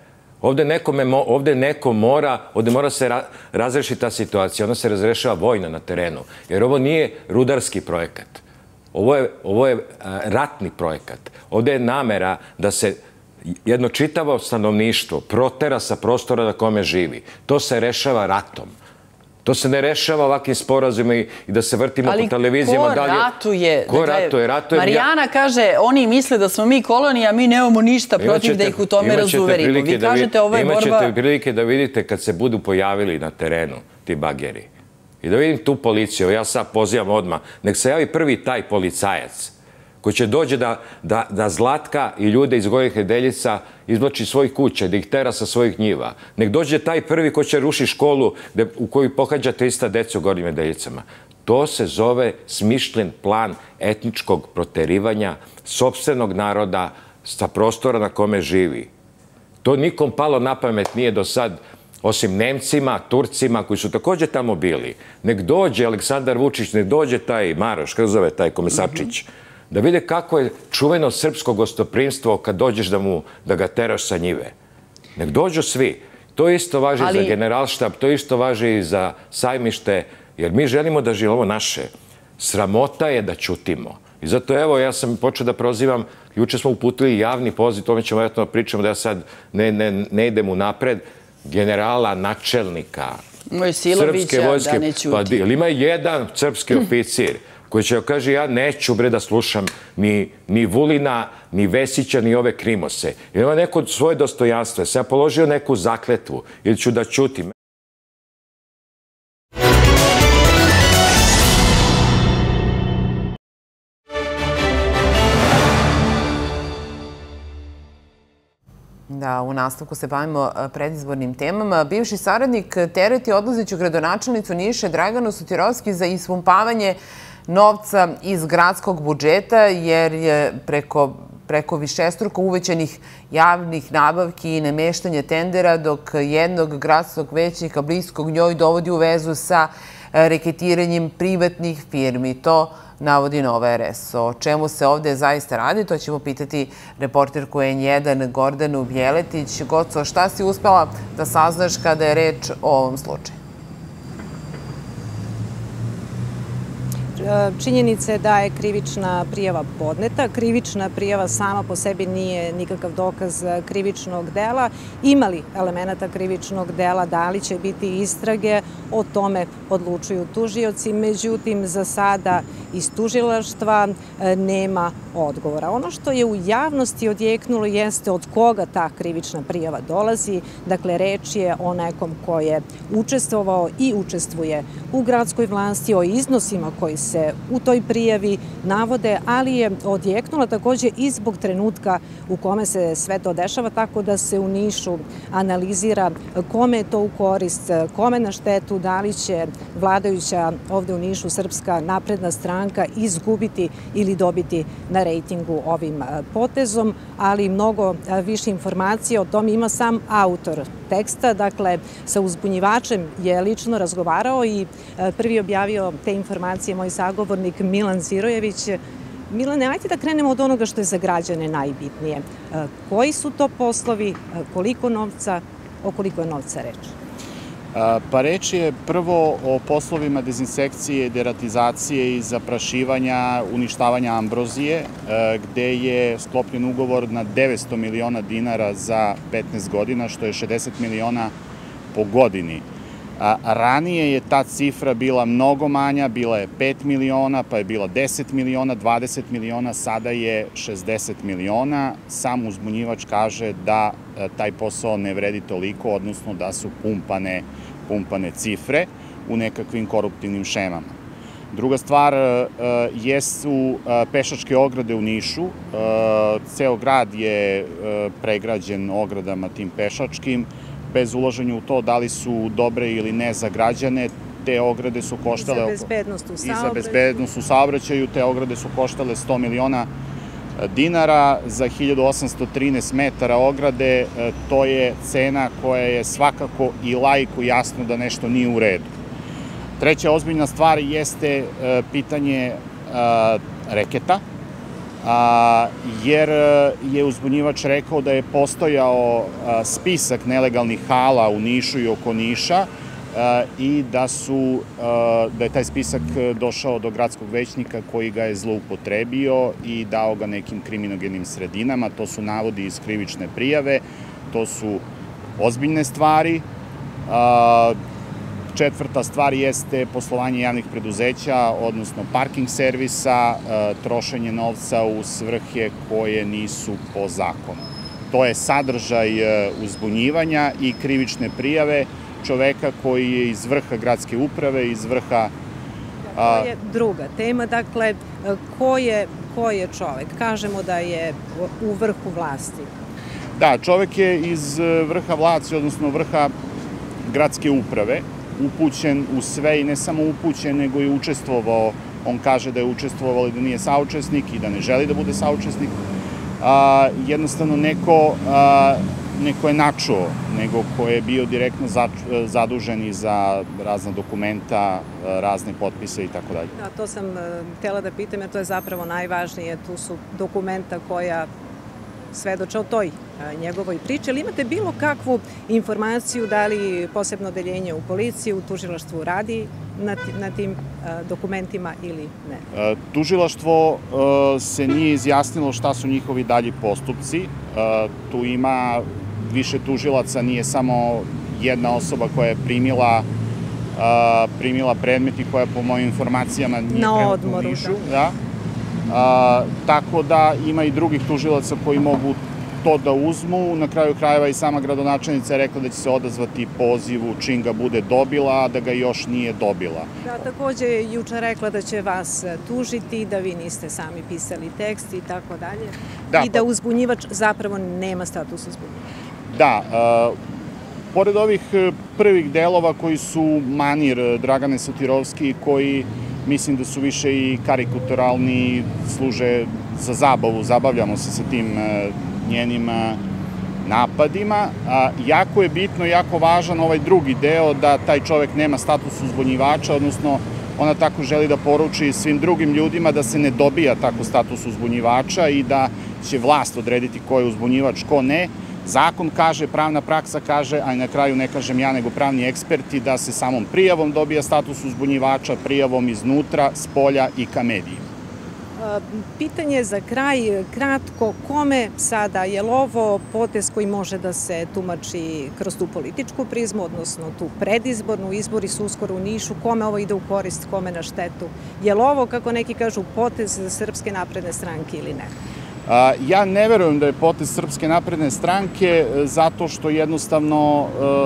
Ovde neko mora, ovde mora se razrešiti ta situacija, ona se razrešava vojna na terenu, jer ovo nije rudarski projekat. Ovo je ratni projekat. Ovde je namera da se jedno čitavo stanovništvo protera sa prostora na kome živi. To se rešava ratom. To se ne rešava ovakvim sporazima i da se vrtimo po televizijama. Ali ko ratuje? Ko ratuje? Marijana kaže, oni misle da smo mi kolonija, mi nemamo ništa protiv da ih u tome razuverimo. Vi kažete, ovo je borba... Imaćete prilike da vidite kad se budu pojavili na terenu ti bageri. I da vidim tu policiju. Ja sad pozivam odmah. Nek se javi prvi taj policajac Ko će dođe da Zlatka i ljude iz Gornjih Nedeljica izvlači svojih kuća, da ih tera sa svojih njiva. Nek dođe taj prvi ko će ruši školu u koju pohađa trista dece u Gornjim Nedeljicama. To se zove smišljen plan etničkog proterivanja sopstvenog naroda sa prostora na kome živi. To nikom palo na pamet nije do sad, osim Nemcima, Turcima, koji su također tamo bili. Nek dođe Aleksandar Vučić, nek dođe taj Maroš, kako zove taj Komisarčić, da vide kako je čuveno srpsko gostoprimstvo kad dođeš da ga teraš sa njive. Nek dođu svi. To isto važi za Generalštab, to isto važi i za Sajmište, jer mi želimo da živimo naše. Sramota je da ćutimo. I zato, evo, ja sam počeo da prozivam, juče smo uputili javni poziv, tome ćemo vjerojatno pričamo da ja sad ne idem u napred, generala, načelnika srpske vojske. Ali ima jedan srpski oficir koji će kaže, ja neću bre da slušam ni Vulina, ni Vesića, ni ove krimose. Jer ima neko svoje dostojanstvo. Sam ja položio neku zakletvu ili ću da ćutim. Da, u nastavku se bavimo predizbornim temama. Bivši saradnik tereti odlazeću gradonačelnicu Niša Draganu Sotirovski za ispumpavanje novca iz gradskog budžeta, jer je preko višestruko uvećanih javnih nabavki i nameštanja tendera, dok jednog gradskog većnika bliskog njoj dovodi u vezu sa reketiranjem privatnih firmi. To navodi Nova R S. O čemu se ovde zaista radi, to ćemo pitati reporterku N jedan Gordanu Bjeletić. Goco, šta si uspela da saznaš kada je reč o ovom slučaju? Činjenica je da je krivična prijava podneta. Krivična prijava sama po sebi nije nikakav dokaz krivičnog dela. Ima li elemenata krivičnog dela, da li će biti istrage, o tome odlučuju tužioci. Međutim, za sada iz tužilaštva nema odgovora. Ono što je u javnosti odjeknulo jeste od koga ta krivična prijava dolazi. Dakle, reč je o nekom ko je učestvovao i učestvuje u gradskoj vlasti, o iznosima koji se u toj prijavi navode, ali je odjeknula također i zbog trenutka u kome se sve to dešava, tako da se u Nišu analizira kome je to u korist, kome na štetu, da li će vladajuća ovde u Nišu Srpska napredna stranka izgubiti ili dobiti na rejtingu ovim potezom, ali mnogo više informacije o tom ima sam autor teksta. Dakle, sa uzbunjivačem je lično razgovarao i prvi objavio te informacije moj sagovornik Milan Zirojević. Milane, ajde da krenemo od onoga što je za građane najbitnije. Koji su to poslovi, koliko novca, o koliko je novca reč? Pa reč je prvo o poslovima dezinsekcije, deratizacije i zaprašivanja, uništavanja ambrozije, gde je sklopljen ugovor na devetsto miliona dinara za petnaest godina, što je šezdeset miliona po godini. Ranije je ta cifra bila mnogo manja, bila je pet miliona, pa je bila deset miliona, dvadeset miliona, sada je šezdeset miliona. Sam uzbunjivač kaže da taj posao ne vredi toliko, odnosno da su pumpane, pumpane cifre u nekakvim koruptivnim šemama. Druga stvar jesu pešačke ograde u Nišu. Ceo grad je pregrađen ogradama tim pešačkim. Bez uloženja u to da li su dobre ili ne za građane, te ograde su koštale... I za bezbednost u saobraćaju. I za bezbednost u saobraćaju, te ograde su koštale sto miliona dinara za hiljadu osamsto trinaest metara ograde. To je cena koja je svakako i laiku jasno da nešto nije u redu. Treća ozbiljna stvar jeste pitanje reketa, jer je uzbunjivač rekao da je postojao spisak nelegalnih hala u Nišu i oko Niša i da su, da je taj spisak došao do gradskog većnika koji ga je zloupotrebio i dao ga nekim kriminogenim sredinama. To su navodi iz krivične prijave, to su ozbiljne stvari. Četvrta stvar jeste poslovanje javnih preduzeća, odnosno parking servisa, trošenje novca u svrhe koje nisu po zakonu. To je sadržaj uzbunjivanja i krivične prijave čoveka koji je iz vrha gradske uprave, iz vrha... To je druga tema, dakle, ko ko je čovek? Kažemo da je u vrhu vlasti. Da, čovek je iz vrha vlasti, odnosno vrha gradske uprave, upućen u sve i ne samo upućen, nego i učestvovao. On kaže da je učestvovao i da nije saučesnik i da ne želi da bude saučesnik. Jednostavno neko, neko je načuo, nego ko je bio direktno zadužen i za razna dokumenta, razne potpise i tako dalje. Da, to sam htjela da pitam, jer to je zapravo najvažnije. Tu su dokumenta koja svedoče o toj njegovoj priči. Ali imate bilo kakvu informaciju da li posebno odeljenje u policiji, u tužilaštvu radi na tim dokumentima ili ne? Tužilaštvo se nije izjasnilo šta su njihovi dalji postupci. Tu ima više tužilaca, nije samo jedna osoba koja je primila primila predmet i koja po mojim informacijama nije trenutno u Nišu. Tako da ima i drugih tužilaca koji mogu to da uzmu. Na kraju krajeva i sama gradonačelnica je rekla da će se odazvati pozivu čim ga bude dobila, a da ga još nije dobila. Da, takođe je juče rekla da će vas tužiti, da vi niste sami pisali tekst i tako dalje. I da uzbunjivač zapravo nema status uzbunjivača. Da, pored ovih prvih delova koji su manir Dragane Sotirovski, koji mislim da su više i karikaturalni, služe za zabavu, zabavljamo se sa tim njenim napadima. Jako je bitno, jako važan ovaj drugi deo da taj čovek nema status uzbunjivača, odnosno ona tako želi da poruči svim drugim ljudima da se ne dobija tako status uzbunjivača i da će vlast odrediti ko je uzbunjivač, ko ne. Zakon kaže, pravna praksa kaže, a na kraju ne kažem ja, nego pravni eksperti, da se samom prijavom dobija status uzbunjivača, prijavom iznutra, s polja i ka medijima. Pitanje za kraj, kratko, kome sada, je li ovo potez koji može da se tumači kroz tu političku prizmu, odnosno tu predizbornu, izbori su uskoro u Nišu, kome ovo ide u korist, kome na štetu? Je li ovo, kako neki kažu, potez Srpske napredne stranke ili ne? Ja ne verujem da je potez Srpske napredne stranke, zato što jednostavno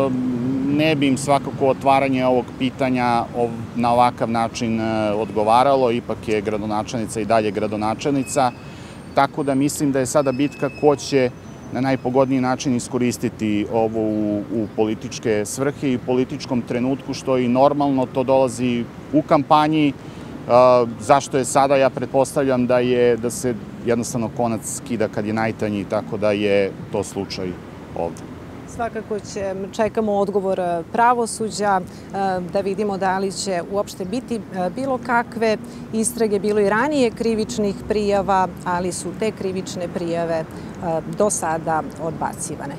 ne bi im svakako otvaranje ovog pitanja na ovakav način odgovaralo. Ipak je gradonačelnica i dalje gradonačelnica, tako da mislim da je sada bitka ko će na najpogodniji način iskoristiti ovo u političke svrhe i političkom trenutku, što je i normalno, to dolazi u kampanji. Zašto je sada? Ja pretpostavljam da je da se jednostavno konac skida kad je najtanji, tako da je to slučaj ovde. Svakako čekamo odgovor pravosuđa, da vidimo da li će uopšte biti bilo kakve istrage, bilo i ranije krivičnih prijava, ali su te krivične prijave do sada odbacivane.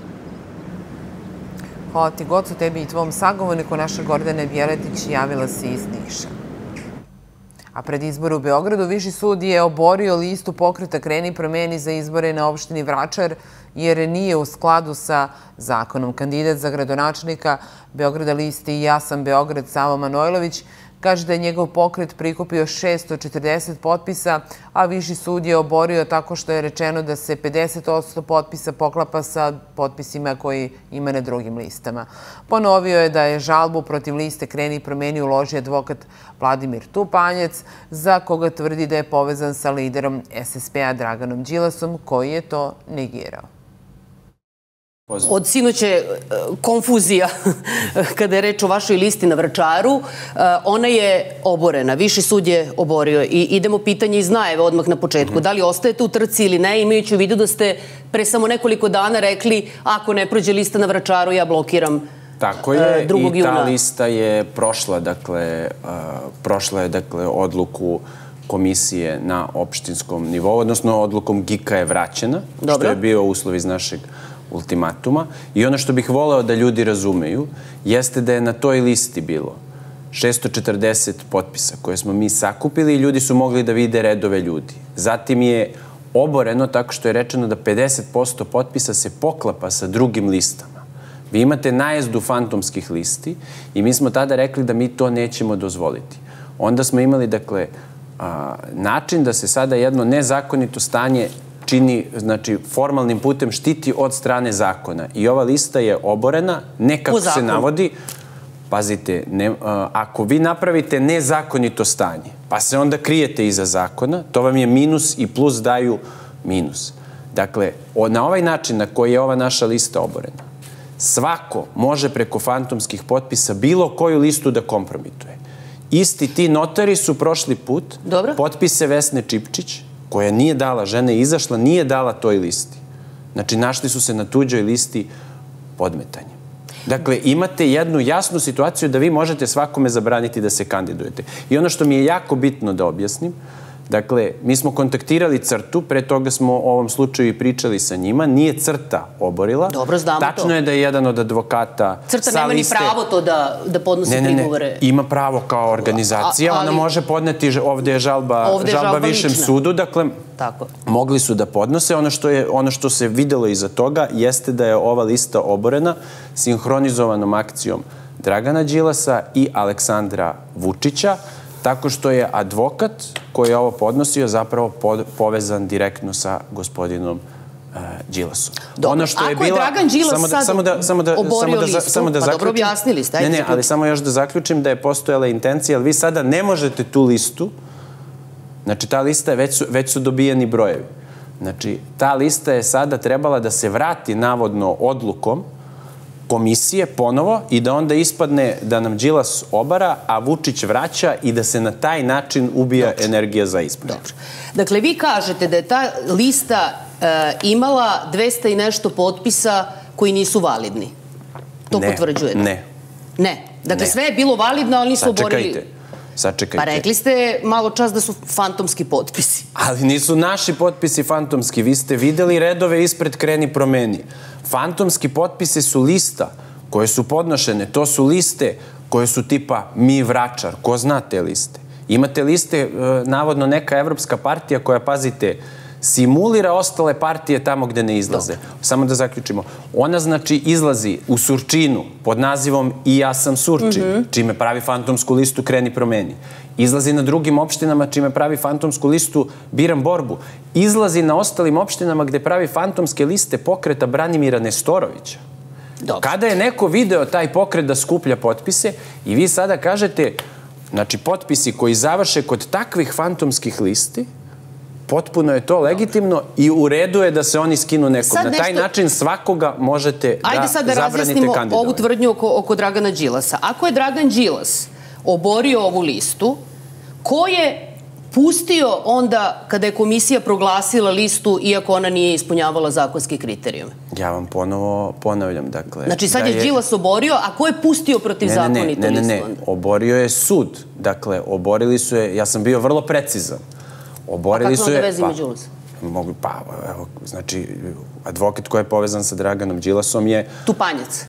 Hvala ti, Goco, tebi i tvom sagovorniku, naša Gordana Bjeletić, javila se iz Niša. A pred izbore u Beogradu Viši sud je oborio listu pokreta Kreni promeni za izbore na opštini Vračar jer nije u skladu sa zakonom. Kandidat za gradonačelnika Beograda listi Ja sam Beograd Savo Manojlović kaže da je njegov pokret prikupio šesto četrdeset potpisa, a Viši sud je oborio tako što je rečeno da se pedeset posto potpisa poklapa sa potpisima koji ima na drugim listama. Ponovio je da je žalbu protiv liste Kreni promeni uložio advokat Vladimir Tupanjac, za koga tvrdi da je povezan sa liderom S S P-a Draganom Đilasom, koji je to negirao. Od sinoće konfuzija kada je reč o vašoj listi na Vračaru, ona je oborena, Viši sud je oborio i idemo pitanje iz najave odmah na početku. Da li ostajete u trci ili ne, imajući u vidu da ste pre samo nekoliko dana rekli ako ne prođe lista na Vračaru ja blokiram Tako je, i ta lista je prošla, dakle, prošla je, dakle, odluku komisije na opštinskom nivou, odnosno odlukom G I K-a je vraćena, što je bio uslov iz našeg ultimatuma. I ono što bih voleo da ljudi razumeju jeste da je na toj listi bilo šesto četrdeset potpisa koje smo mi sakupili i ljudi su mogli da vide redove ljudi. Zatim je oboreno tako što je rečeno da pedeset posto potpisa se poklapa sa drugim listama. Vi imate najezdu fantomskih listi i mi smo tada rekli da mi to nećemo dozvoliti. Onda smo imali, dakle, način da se sada jedno nezakonito stanje čini, znači, formalnim putem štiti od strane zakona. I ova lista je oborena, nekako se navodi, pazite, ako vi napravite nezakonito stanje, pa se onda krijete iza zakona, to vam je minus i plus daju minus. Dakle, na ovaj način na koji je ova naša lista oborena, svako može preko fantomskih potpisa bilo koju listu da kompromituje. Isti ti notari su prošli put potpise Vesne Čipčić, koja nije dala, žena je izašla, nije dala toj listi. Znači, našli su se na tuđoj listi podmetanje. Dakle, imate jednu jasnu situaciju da vi možete svakome zabraniti da se kandidujete. I ono što mi je jako bitno da objasnim, dakle, mi smo kontaktirali CRTU, pre toga smo o ovom slučaju i pričali sa njima, nije CRTA oborila. Dobro, znamo to. Tačno je da je jedan od advokata CRTA nema ni pravo to da podnosi prigovore. Ne, ne, ne, ima pravo kao organizacija, ona može podneti, ovde je žalba višem sudu, dakle, mogli su da podnose. Ono što se videlo iza toga jeste da je ova lista oborena sinhronizovanom akcijom Dragana Đilasa i Aleksandra Vučića, tako što je advokat koji je ovo podnosio zapravo povezan direktno sa gospodinom Đilasom. Dobro, ako je Dragan Đilas sad oborio listu, pa dobro objasnili ste. Ne, ne, ali samo još da zaključim da je postojala intencija, ali vi sada ne možete tu listu, znači ta lista, već su dobijeni brojevi. Znači, ta lista je sada trebala da se vrati navodno odlukom komisije ponovo i da onda ispadne da nam Đilas obara, a Vučić vraća i da se na taj način ubija energija za izbor. Dakle, vi kažete da je ta lista imala dvesta i nešto potpisa koji nisu validni. To potvrđujete? Ne. Ne. Dakle, sve je bilo validno, ali nisu oborili... Sačekajte. Sačekajte. Pa rekli ste malo čas da su fantomski potpisi. Ali nisu naši potpisi fantomski. Vi ste videli redove ispred Kreni promeni. Fantomski potpisi su lista koje su podnošene. To su liste koje su tipa Mi Vračar. Ko zna te liste? Imate liste, navodno neka evropska partija koja, pazite, simulira ostale partije tamo gde ne izlaze. Samo da zaključimo. Ona, znači, izlazi u Surčinu pod nazivom I ja sam Surčin, čime pravi fantomsku listu Kreni promeni. Izlazi na drugim opštinama čime pravi fantomsku listu Biram borbu. Izlazi na ostalim opštinama gde pravi fantomske liste pokreta Branimira Nestorovića. Kada je neko video taj pokret da skuplja potpise i vi sada kažete, znači, potpisi koji završe kod takvih fantomskih listi, potpuno je to legitimno i u redu je da se oni skinu nekom. Na taj način svakoga možete da zabranite kandidovanje. Ajde sad da razjasnimo ovu tvrdnju oko Dragana Đilasa. Ako je Dragan Đilas oborio ovu listu, ko je pustio onda kada je komisija proglasila listu iako ona nije ispunjavala zakonske kriterijume? Ja vam ponovo ponavljam. Znači sad je Đilas oborio, a ko je pustio protivzakonito listu? Ne, ne, ne, oborio je sud. Dakle, oborili su je, ja sam bio vrlo precizan. A kako onda vezi među Đilasa? Pa, evo, znači, advokat koji je povezan sa Draganom Đilasom je... Tupanjac.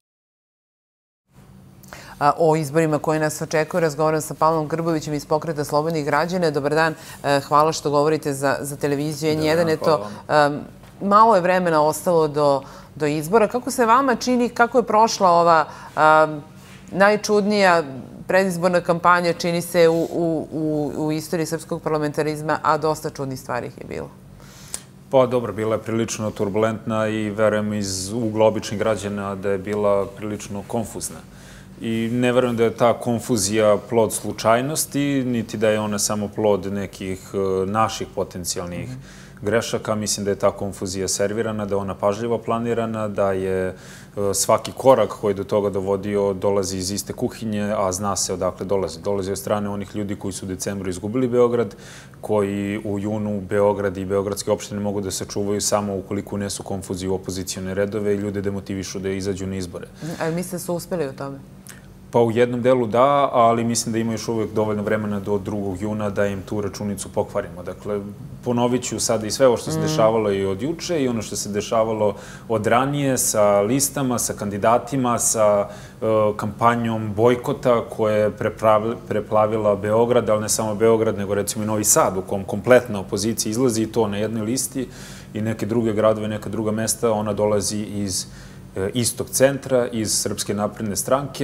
O izborima koje nas očekuju razgovaram sa Pavlom Grbovićem iz Pokreta slobodnih građana. Dobar dan, hvala što govorite za televiziju N jedan. Eto, malo je vremena ostalo do izbora. Kako se vama čini, kako je prošla ova najčudnija predizborna kampanja, čini se, u istoriji srpskog parlamentarizma, a dosta čudnih stvari je bilo? Pa dobro, bila je prilično turbulentna i verujem iz ugla običnih građana da je bila prilično konfuzna. I ne verujem da je ta konfuzija plod slučajnosti, niti da je ona samo plod nekih naših potencijalnih grešaka. Mislim da je ta konfuzija servirana, da je ona pažljivo planirana, da je svaki korak koji do toga dovodio dolazi iz iste kuhinje, a zna se odakle dolazi. Dolazi od strane onih ljudi koji su u decembru izgubili Beograd, koji u junu Beograd i beogradske opštine mogu da se čuvaju samo ukoliko unesu konfuziju u opozicijone redove i ljude demotivišu da izađu na izbore. Ali mislite da su uspeli u tome? Pa u jednom delu da, ali mislim da ima još uvijek dovoljno vremena do drugog juna da im tu računicu pokvarimo. Dakle, ponovit ću sada i sve ovo što se dešavalo i od juče i ono što se dešavalo od ranije sa listama, sa kandidatima, sa kampanjom bojkota koja je preplavila Beograd, ali ne samo Beograd, nego recimo i Novi Sad, u kom kompletna opozicija izlazi i to na jednoj listi i neke druge gradove, neka druga mesta, ona dolazi iz istog centra, iz Srpske napredne stranke.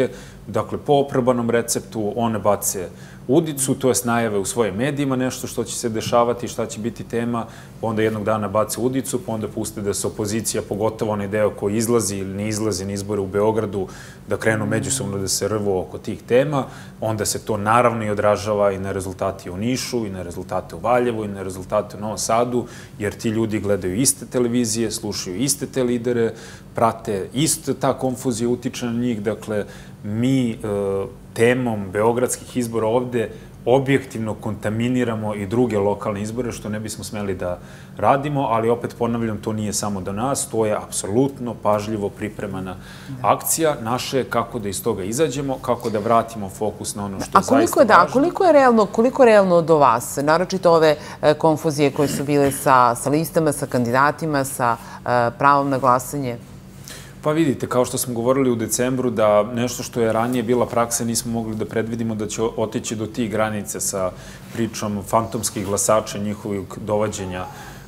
Dakle, po oprobanom receptu one bace udicu, to je najave u svojim medijima, nešto što će se dešavati, šta će biti tema, pa onda jednog dana bace udicu, pa onda puste da se opozicija, pogotovo onaj deo koji izlazi ili ne izlazi na izbore u Beogradu, da krenu međusobno da se rvu oko tih tema, onda se to naravno i odražava i na rezultate u Nišu, i na rezultate u Valjevu, i na rezultate u Novom Sadu, jer ti ljudi gledaju iste televizije, slušaju iste te lidere, prate isto, ta konfuzija utiče na njih, dakle, mi temom beogradskih izbora ovde objektivno kontaminiramo i druge lokalne izbore, što ne bismo smeli da radimo, ali opet ponavljam, to nije samo do nas, to je apsolutno pažljivo pripremana akcija. Naše je kako da iz toga izađemo, kako da vratimo fokus na ono što je zaista važno. A koliko je realno, koliko je realno do vas, naročito ove konfuzije koje su bile sa listama, sa kandidatima, sa pravom na glasanje? Pa vidite, kao što smo govorili u decembru, da nešto što je ranije bila praksa nismo mogli da predvidimo da će otići do tih granica sa pričom fantomskih glasača, njihovog dovađenja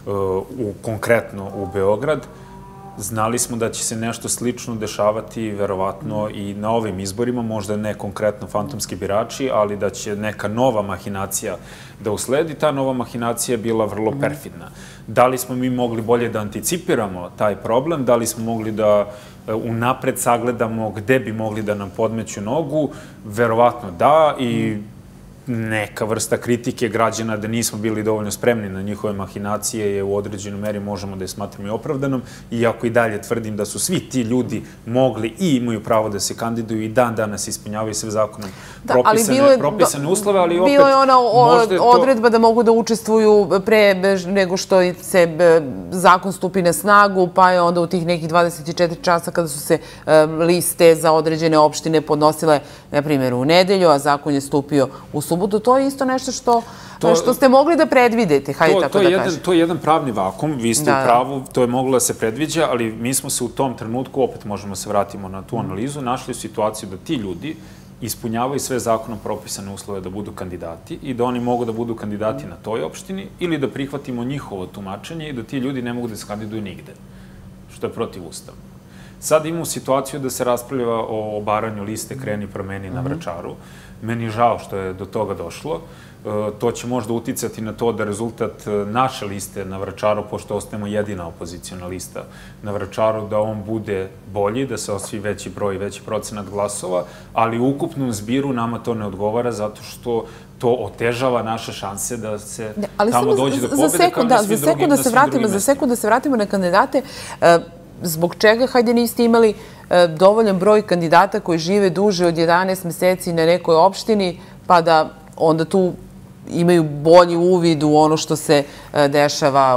konkretno u Beograd. Znali smo da će se nešto slično dešavati verovatno i na ovim izborima, možda ne konkretno fantomski birači, ali da će neka nova mahinacija da usledi. Ta nova mahinacija je bila vrlo perfidna. Da li smo mi mogli bolje da anticipiramo taj problem, da li smo mogli da unapred sagledamo gde bi mogli da nam podmeću nogu, verovatno da, i neka vrsta kritike građana da nismo bili dovoljno spremni na njihove mahinacije je u određenoj meri možemo da je smatramo i opravdanom, iako i dalje tvrdim da su svi ti ljudi mogli i imaju pravo da se kandiduju i dan danas ispunjavaju sve zakonom propisane uslove, ali opet... Bilo je ona odredba da mogu da učestvuju pre nego što se zakon stupi na snagu, pa je onda u tih nekih dvadeset četiri časa kada su se liste za određene opštine podnosile, na primjer, u nedelju, a zakon je stupio u subotu, to je isto nešto što ste mogli da predvidete, hajde tako da kažem. To je jedan pravni vakum, vi ste u pravu, to je moglo da se predviđa, ali mi smo se u tom trenutku, opet možemo se vratimo na tu analizu, našli situaciju da ti ljudi ispunjavaju sve zakonom propisane uslove da budu kandidati i da oni mogu da budu kandidati na toj opštini ili da prihvatimo njihovo tumačenje i da ti ljudi ne mogu da se kandiduju nigde, što je protivustavno. Sad imamo situaciju da se raspravlja o obaranju liste Kreni promeni na Vračaru. Meni je žao što je do toga došlo. To će možda uticati na to da rezultat naše liste na Vračaru, pošto ostajemo jedina opozicijona lista na Vračaru, da on bude bolji, da se osvoji veći broj i veći procenat glasova, ali u ukupnom zbiru nama to ne odgovara zato što to otežava naše šanse da se tamo dođe do pobjede kao i na svim drugim mestima. Za sekund da se vratimo na kandidate, zbog čega, hajde, niste imali dovoljan broj kandidata koji žive duže od jedanaest meseci na nekoj opštini, pa da onda tu imaju bolji uvid u ono što se dešava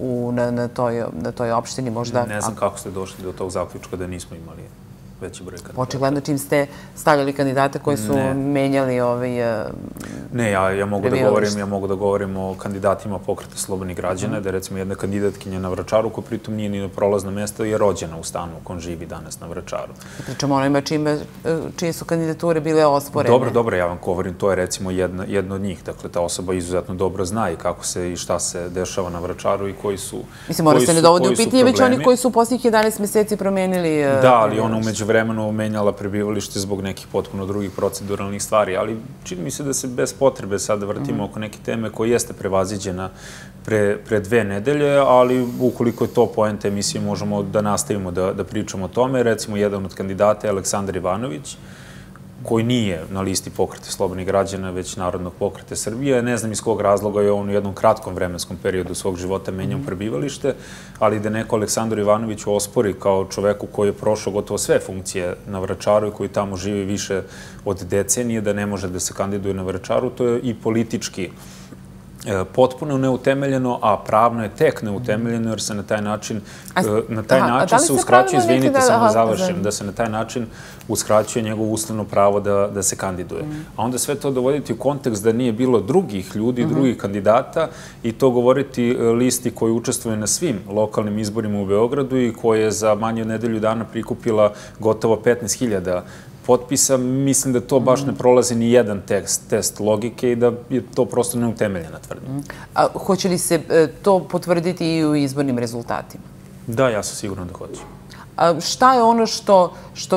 na toj opštini možda? Ne znam kako ste došli do tog zaključka da nismo imali veći broj kandidata. Očigledno čim ste stavljali kandidate koji su menjali ovaj... Ne, ja mogu da govorim, ja mogu da govorim o kandidatima Pokreta slobodnih građana, da je recimo jedna kandidatkinja na Vračaru koja pritom nije ni na prolazno mesto, je rođena u stanu u kom živi danas na Vračaru. Pričamo onima čije su kandidature bile osporene. Dobro, dobro, ja vam govorim, to je recimo jedna od njih. Dakle, ta osoba izuzetno dobro zna i kako se i šta se dešava na Vračaru i koji su problemi. Mislim, mora se ne dovodi u pitanje, već oni koji su u posljednjih jedanaest meseci promenili... Da, ali ona umeđu vremenu menjala prebivalište zbog nekih potpuno drugih proceduralnih stvari, ali čini mi se da se bez potrebe sada vrtimo oko neke teme koja jeste prevaziđena pre dve nedelje, ali ukoliko je to poenta emisije, možemo da nastavimo da pričamo o tome. Recimo, jedan od kandidata je Aleksandar Ivanović, koji nije na listi Pokreta slobodnih građana, već Narodnog pokreta Srbije. Ne znam iz kog razloga je on u jednom kratkom vremenskom periodu svog života menjao prebivalište, ali da neko Aleksandru Ivanoviću ospori kao čoveku koji je prošao gotovo sve funkcije na Vračaru i koji tamo živi više od decenije, da ne može da se kandiduje na Vračaru, to je i politički potpuno neutemeljeno, a pravno je tek neutemeljeno, jer se na taj način na taj način se uskraćuje, izvinite, samo završim, da se na taj način uskraćuje njegovo ustavno pravo da se kandiduje. A onda sve to dovoditi u kontekst da nije bilo drugih ljudi, drugih kandidata i to govoriti listi koji učestvuje na svim lokalnim izborima u Beogradu i koja je za manje od nedelju dana prikupila gotovo petnaest hiljada potpisa, mislim da to baš ne prolazi ni jedan test logike i da je to prosto neutemeljena tvrdnja. A hoće li se to potvrditi i u izbornim rezultatima? Da, ja sam siguran da hoće. A šta je ono što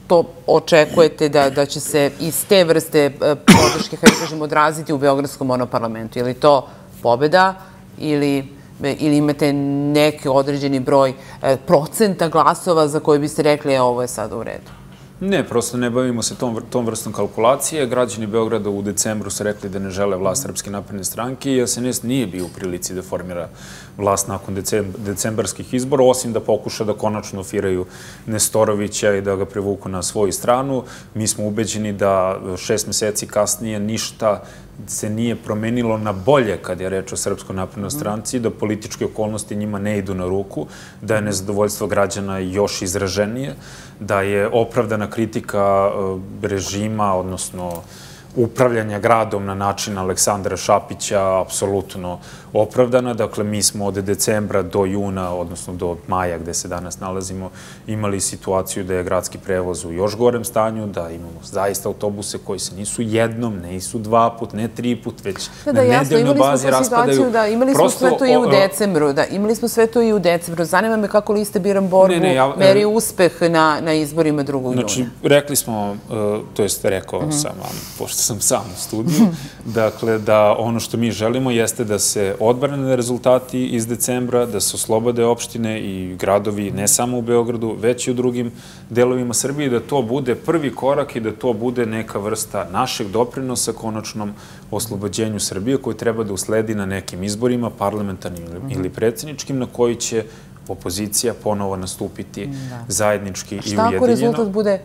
što očekujete da će se iz te vrste podrške, kada kažem, odraziti u Beogradskom monoparlamentu? Je li to pobeda ili imate neki određeni broj procenta glasova za koje biste rekli ovo je sada u redu? Ne, prosto ne bavimo se tom vrstom kalkulacije. Građani Beograda u decembru su rekli da ne žele vlast Srpske napredne stranke i S N S nije bio u prilici da formira vlast nakon decembarskih izbora, osim da pokuša da konačno ofiraju Nestorovića i da ga privuku na svoju stranu. Mi smo ubeđeni da šest meseci kasnije ništa se nije promenilo na bolje kad je reč o Srpskoj naprednoj stranci, da političke okolnosti njima ne idu na ruku, da je nezadovoljstvo građana još izraženije, da je opravdana kritika režima, odnosno upravljanja gradom na način Aleksandra Šapića apsolutno opravdana. Dakle, mi smo od decembra do juna, odnosno do maja gde se danas nalazimo, imali situaciju da je gradski prevoz u još gorem stanju, da imamo zaista autobuse koji se nisu jednom, nisu dva put, ne tri put, već na nedeljnoj bazi raspadaju. Imali smo sve to i u decembru. Imali smo sve to i u decembru. Zanima me kako liste Biram borbu meri uspeh na izborima drugog juna. Znači, rekli smo, to jest rekao sam vam, pošto sam sam u studiju, dakle, da ono što mi želimo jeste da se odbrane rezultati iz decembra, da se oslobode opštine i gradovi, ne samo u Beogradu, već i u drugim delovima Srbije, da to bude prvi korak i da to bude neka vrsta našeg doprinosa konačnom oslobođenju Srbije koji treba da usledi na nekim izborima, parlamentarnim ili predsjedničkim, na koji će opozicija ponovo nastupiti zajednički i ujedinjeno. Šta ako rezultat bude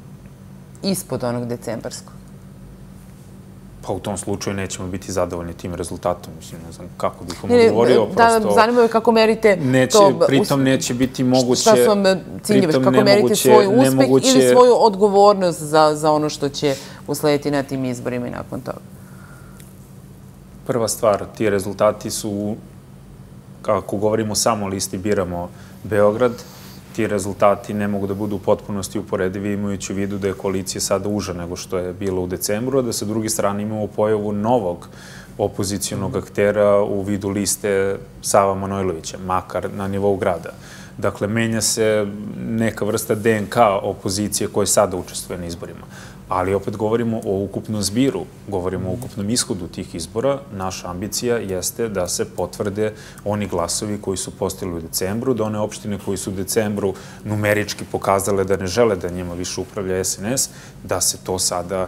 ispod onog decembarskog? Pa u tom slučaju nećemo biti zadovoljni tim rezultatom. Mislim, ne znam kako bih vam odgovorio. Da, zanima me kako merite to... Pritom neće biti moguće... Šta su vam ciljevi? Kako merite svoj uspeh ili svoju odgovornost za ono što će uslediti na tim izborima i nakon toga? Prva stvar, ti rezultati su, kako govorimo samo o listi Biramo Beograd, ti rezultati ne mogu da budu u potpunosti uporedivi, imajući u vidu da je koalicija sada uža nego što je bilo u decembru, a da sa druge strane imamo pojavu novog opozicijonog aktera u vidu liste Sava Manojlovića, makar na nivou grada. Dakle, menja se neka vrsta D N K opozicije koja sada učestvuje na izborima. Ali opet govorimo o ukupnom zbiru, govorimo o ukupnom ishodu tih izbora. Naša ambicija jeste da se potvrde oni glasovi koji su postojali u decembru, da one opštine koji su u decembru numerički pokazale da ne žele da njima više upravlja S N S, da se to sada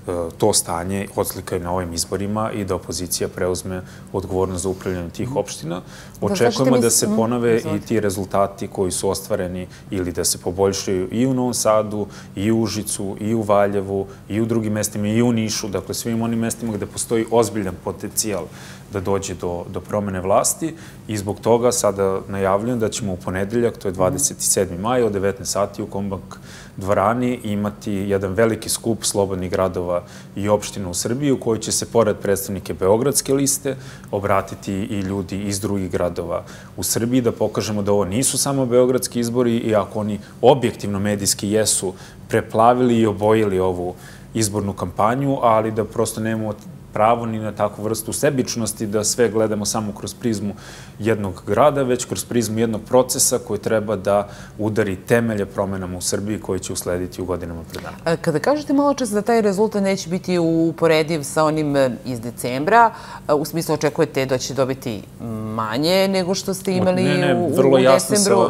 to stanje odslikaju na ovim izborima i da opozicija preuzme odgovornost za upravljanje tih opština. Očekujemo da se ponove i ti rezultati koji su ostvareni ili da se poboljšaju i u Novom Sadu, i u Užicu, i u Valjevu, i u drugim mestima, i u Nišu, dakle svim onim mestima gde postoji ozbiljan potencijal da dođe do promene vlasti i zbog toga sada najavljujem da ćemo u ponedeljak, to je dvadeset sedmi maj, od devetnaest sati u Kombank dvorani imati jedan veliki skup slobodnih gradova i opština u Srbiji u kojoj će se pored predstavnike Beogradske liste obratiti i ljudi iz drugih gradova u Srbiji da pokažemo da ovo nisu samo beogradski izbori i ako oni objektivno medijski jesu preplavili i obojili ovu izbornu kampanju, ali da prosto nemamo pravo ni na takvu vrstu sebičnosti da sve gledamo samo kroz prizmu jednog grada, već kroz prizmu jednog procesa koji treba da udari temelje promenama u Srbiji koji će uslediti u godinama pred nama. Kada kažete malo čas da taj rezultat neće biti uporediv sa onim iz decembra, u smislu očekujete da će dobiti manje nego što ste imali u decembru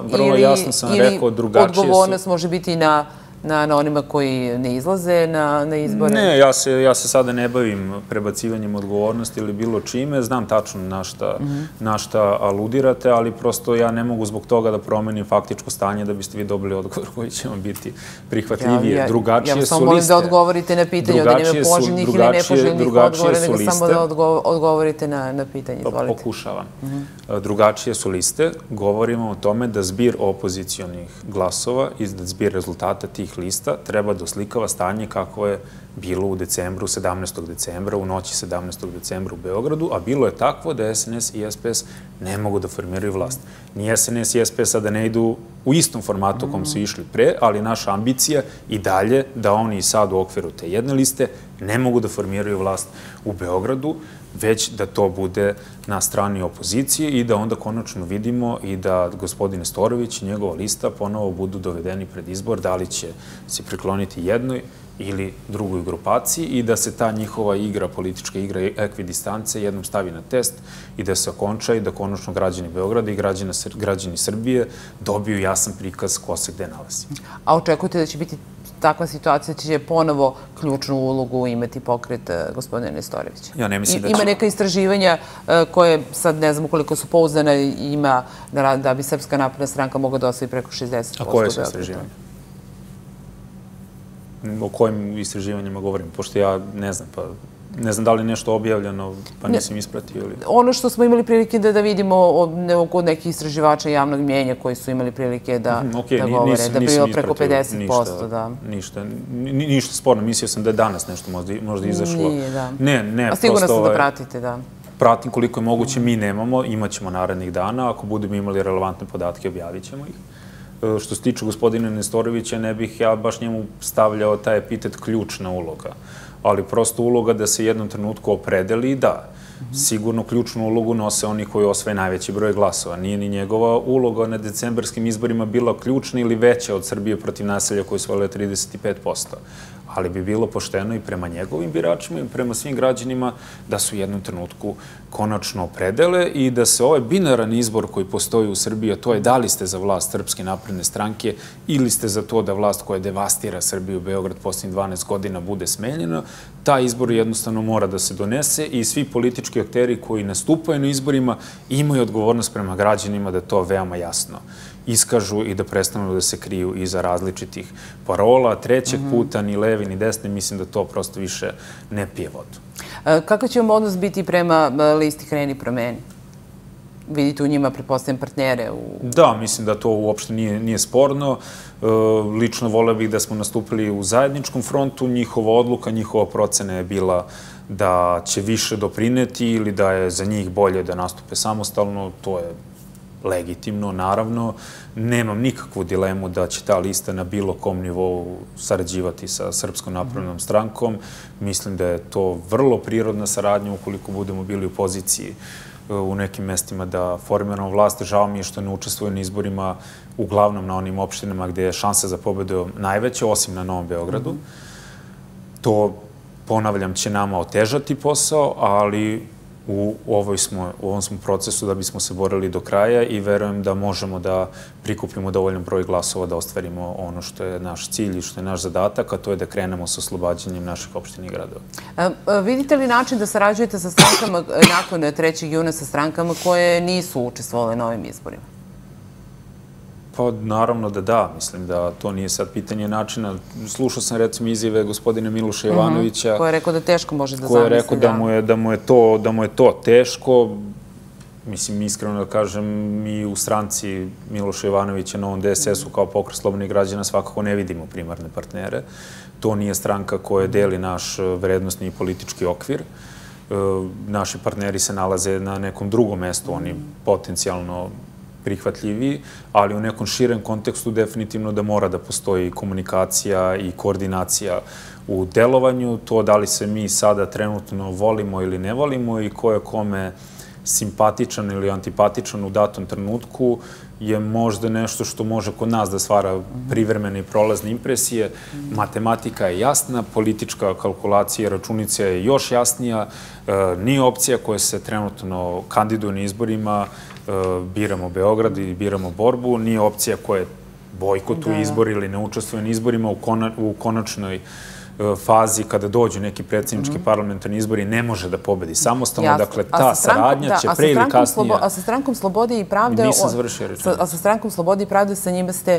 ili odgovornost može biti na na onima koji ne izlaze na izbore? Ne, ja se sada ne bavim prebacivanjem odgovornosti ili bilo čime. Znam tačno na šta aludirate, ali prosto ja ne mogu zbog toga da promenim faktičko stanje da biste vi dobili odgovor koji će vam biti prihvatljivije. Drugačije su liste. Ja vam molim da odgovorite na pitanje od njime poželjnih ili nepoželjnih odgovora, nego samo da odgovorite na pitanje. Izvolite. Pokušavam. Drugačije su liste. Govorimo o tome da zbir opozicijonih glasova i da zbir rezultata tih lista treba da oslikava stanje kako je bilo u decembru, sedamnaestog decembra, u noći sedamnaestog decembra u Beogradu, a bilo je takvo da S N S i S P S ne mogu da formiraju vlast. Ni S N S i S P S sada ne idu u istom formatu kom su išli pre, ali naša ambicija i dalje da oni sad u okviru te jedne liste ne mogu da formiraju vlast u Beogradu, već da to bude na strani opozicije i da onda konačno vidimo i da gospodin Nestorović i njegova lista ponovo budu dovedeni pred izbor, da li će se prikloniti jednoj ili drugoj grupaciji i da se ta njihova igra, politička igra ekvidistance jednom stavi na test i da se okonča i da konačno građani Beograda i građani Srbije dobiju jasan prikaz ko se gde nalazi. A očekujete da će biti takva situacija, će ponovo ključnu ulogu imati pokret gospodina Nestorovića? Ja ne mislim da će. Ima neka istraživanja koje, sad ne znam koliko su pouzdana, ima da bi Srpska napredna stranka mogla da osvoji preko šezdeset posto. A koje su istraživanja? O kojim istraživanjima govorim, pošto ja ne znam, pa ne znam da li je nešto objavljeno, pa nisam ispratio. Ono što smo imali prilike da vidimo od nekih istraživača javnog mjenja koji su imali prilike da govore, da bi bilo preko pedeset posto. Ništa, ništa sporno. Mislio sam da je danas nešto možda izašlo. Nije, da. Ne, ne. A sigurno sam da pratite, da. Pratim koliko je moguće, mi nemamo, imat ćemo narednih dana. Ako budemo imali relevantne podatke, objavit ćemo ih. Što se tiče gospodina Nestorovića, ne bih ja baš njemu stavljao taj epitet ključna uloga, ali prosto uloga da se jednom trenutku opredeli i da. Sigurno ključnu ulogu nose oni koji osvoje najveći broj glasova. Nije ni njegova uloga na decembarskim izborima bila ključna ili veća od Srbije protiv naselja koji su osvojile trideset pet posto. Ali bi bilo pošteno i prema njegovim biračima i prema svim građanima da su u jednom trenutku konačno opredele i da se ovaj binaran izbor koji postoji u Srbiji, a to je da li ste za vlast Srpske napredne stranke ili ste za to da vlast koja devastira Srbiju, Beograd, posljednjih dvanaest godina bude smenjena, taj izbor jednostavno mora da se donese i svi politički akteri koji nastupaju na izborima imaju odgovornost prema građanima da to veoma jasno iskažu i da prestanu da se kriju iza različitih parola. Trećeg puta ni levi ni desni, mislim da to prosto više ne pije vodu. Kakav će vam odnos biti prema listi Kreni promeni? Vidite u njima, pretpostavljam, partnere? Da, mislim da to uopšte nije sporno. Lično voleo bih da smo nastupili u zajedničkom frontu. Njihova odluka, njihova procena je bila da će više doprineti ili da je za njih bolje da nastupe samostalno. To je legitimno, naravno. Nemam nikakvu dilemu da će ta lista na bilo kom nivou sarađivati sa Srpskom naprednom strankom. Mislim da je to vrlo prirodna saradnja ukoliko budemo bili u poziciji u nekim mestima da formiramo vlast. Žao mi je što ne učestvuju na izborima uglavnom na onim opštinama gde je šansa za pobedu najveća, osim na Novom Beogradu. To, ponavljam, će nama otežati posao, ali u ovom smo procesu da bismo se borili do kraja i verujem da možemo da prikupimo dovoljan broj glasova da ostvarimo ono što je naš cilj i što je naš zadatak, a to je da krenemo sa oslobađanjem naših opština i gradova. Vidite li način da sarađujete sa strankama nakon trećeg juna sa strankama koje nisu učestvovale na ovim izborima? Pa naravno da da, mislim da to nije sad pitanje načina. Slušao sam recimo izjave gospodina Miloša Jovanovića. Ko je rekao da teško može da zamisli. Ko je rekao da mu je to teško. Mislim, iskreno da kažem, mi u stranci Miloša Jovanovića na ovom D S S-u kao Pokret slobodnih građana svakako ne vidimo primarne partnere. To nije stranka koja deli naš vrednostni i politički okvir. Naši partneri se nalaze na nekom drugom mestu, oni potencijalno prihvatljiviji, ali u nekom širem kontekstu definitivno da mora da postoji komunikacija i koordinacija u delovanju. To da li se mi sada trenutno volimo ili ne volimo i ko je kome simpatičan ili antipatičan u datom trenutku je možda nešto što može kod nas da stvara privremene i prolazne impresije. Matematika je jasna, politička kalkulacija i računica je još jasnija. Nije opcija koja se trenutno kandiduje na izborima, biramo Beograd i biramo borbu, nije opcija koja bojkotuje izbor ili ne učestvuje na izborima u konačnoj fazi kada dođu neki predsjednički parlamentarni izbori ne može da pobedi samostalno. Dakle, ta saradnja će pre ili kasnije... A sa strankom Slobode i pravde... Nisam završio rečeno. A sa strankom Slobode i pravde sa njima ste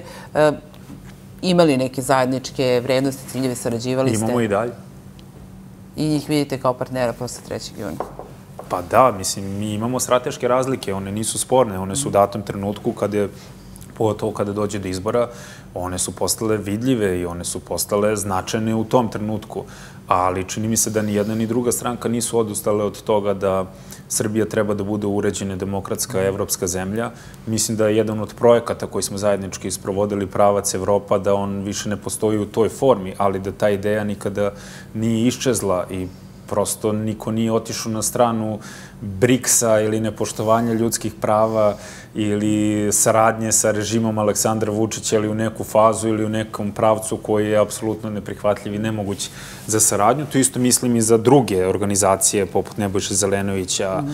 imali neke zajedničke vrednosti, ciljeve, sarađivali ste? Imamo i dalje. I njih vidite kao partnera posle trećeg juna? Pa da, mislim, mi imamo strateške razlike, one nisu sporne, one su u datom trenutku kad je pogotovo kada dođe do izbora, one su postale vidljive i one su postale značajne u tom trenutku. Ali čini mi se da ni jedna ni druga stranka nisu odustale od toga da Srbija treba da bude uređena demokratska evropska zemlja. Mislim da je jedan od projekata koji smo zajednički isprovodili Pravac Evropa, da on više ne postoji u toj formi, ali da ta ideja nikada nije iščezla i prosto niko nije otišao na stranu briksa ili nepoštovanja ljudskih prava ili saradnje sa režimom Aleksandra Vučića ili u neku fazu ili u nekom pravcu koji je apsolutno neprihvatljiv i nemoguć za saradnju. To isto mislim i za druge organizacije poput Nebojše Zelenovića,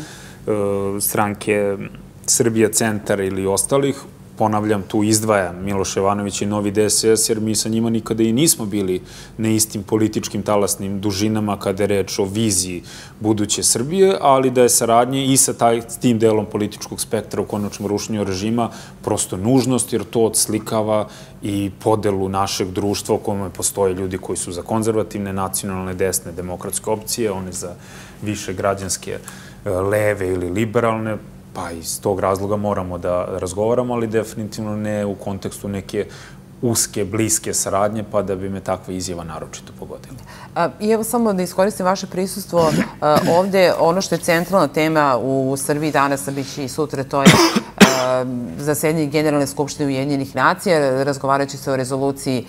stranke Srbija centar ili ostalih. Ponavljam, tu izdvajam Miloš Jovanović i Novi D S S, jer mi sa njima nikada i nismo bili na istim političkim talasnim dužinama kada je reč o viziji buduće Srbije, ali da je saradnje i sa tim delom političkog spektra u konačnom rušenju režima prosto nužnost, jer to odslikava i podelu našeg društva u kome postoje ljudi koji su za konzervativne, nacionalne, desne, demokratske opcije, one za više građanske, leve ili liberalne. Pa iz tog razloga moramo da razgovaramo, ali definitivno ne u kontekstu neke uske, bliske saradnje, pa da bi me takva izjava naročito pogodila. I evo samo da iskoristim vaše prisustvo ovde. Ono što je centralna tema u Srbiji danas, a biće i sutra, to je zasedanje Generalne skupštine Ujedinjenih nacija, razgovarajući se o rezoluciji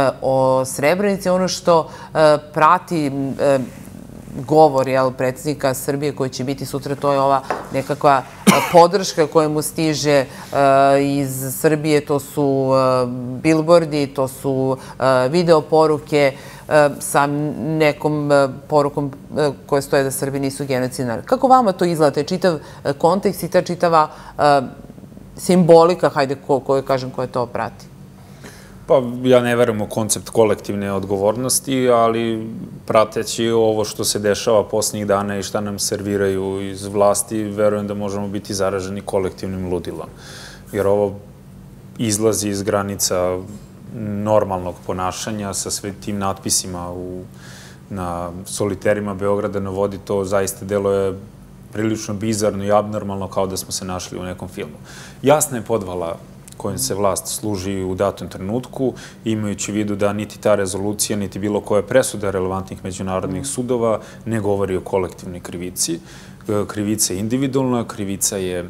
o Srebrenici. Ono što prati govor predsjednika Srbije koji će biti sutra, to je ova nekakva podrška koja mu stiže iz Srbije. To su bilbordi, to su video poruke sa nekom porukom koje stoje da Srbi nisu genocidni. Kako vama to izgleda, taj čitav kontekst i ta čitava simbolika, hajde, koju kažem, koja to prati? Pa ja ne verujem u koncept kolektivne odgovornosti, ali prateći ovo što se dešava posljednjih dana i šta nam serviraju iz vlasti, verujem da možemo biti zaraženi kolektivnim ludilom. Jer ovo izlazi iz granica normalnog ponašanja sa sve tim natpisima na soliterima Beograda na vodi. To zaista deluje prilično bizarno i abnormalno, kao da smo se našli u nekom filmu. Jasna je podvala kojim se vlast služi u datom trenutku, imajući u vidu da niti ta rezolucija, niti bilo koja presuda relevantnih međunarodnih sudova ne govori o kolektivnoj krivici. Krivica je individualna, krivica je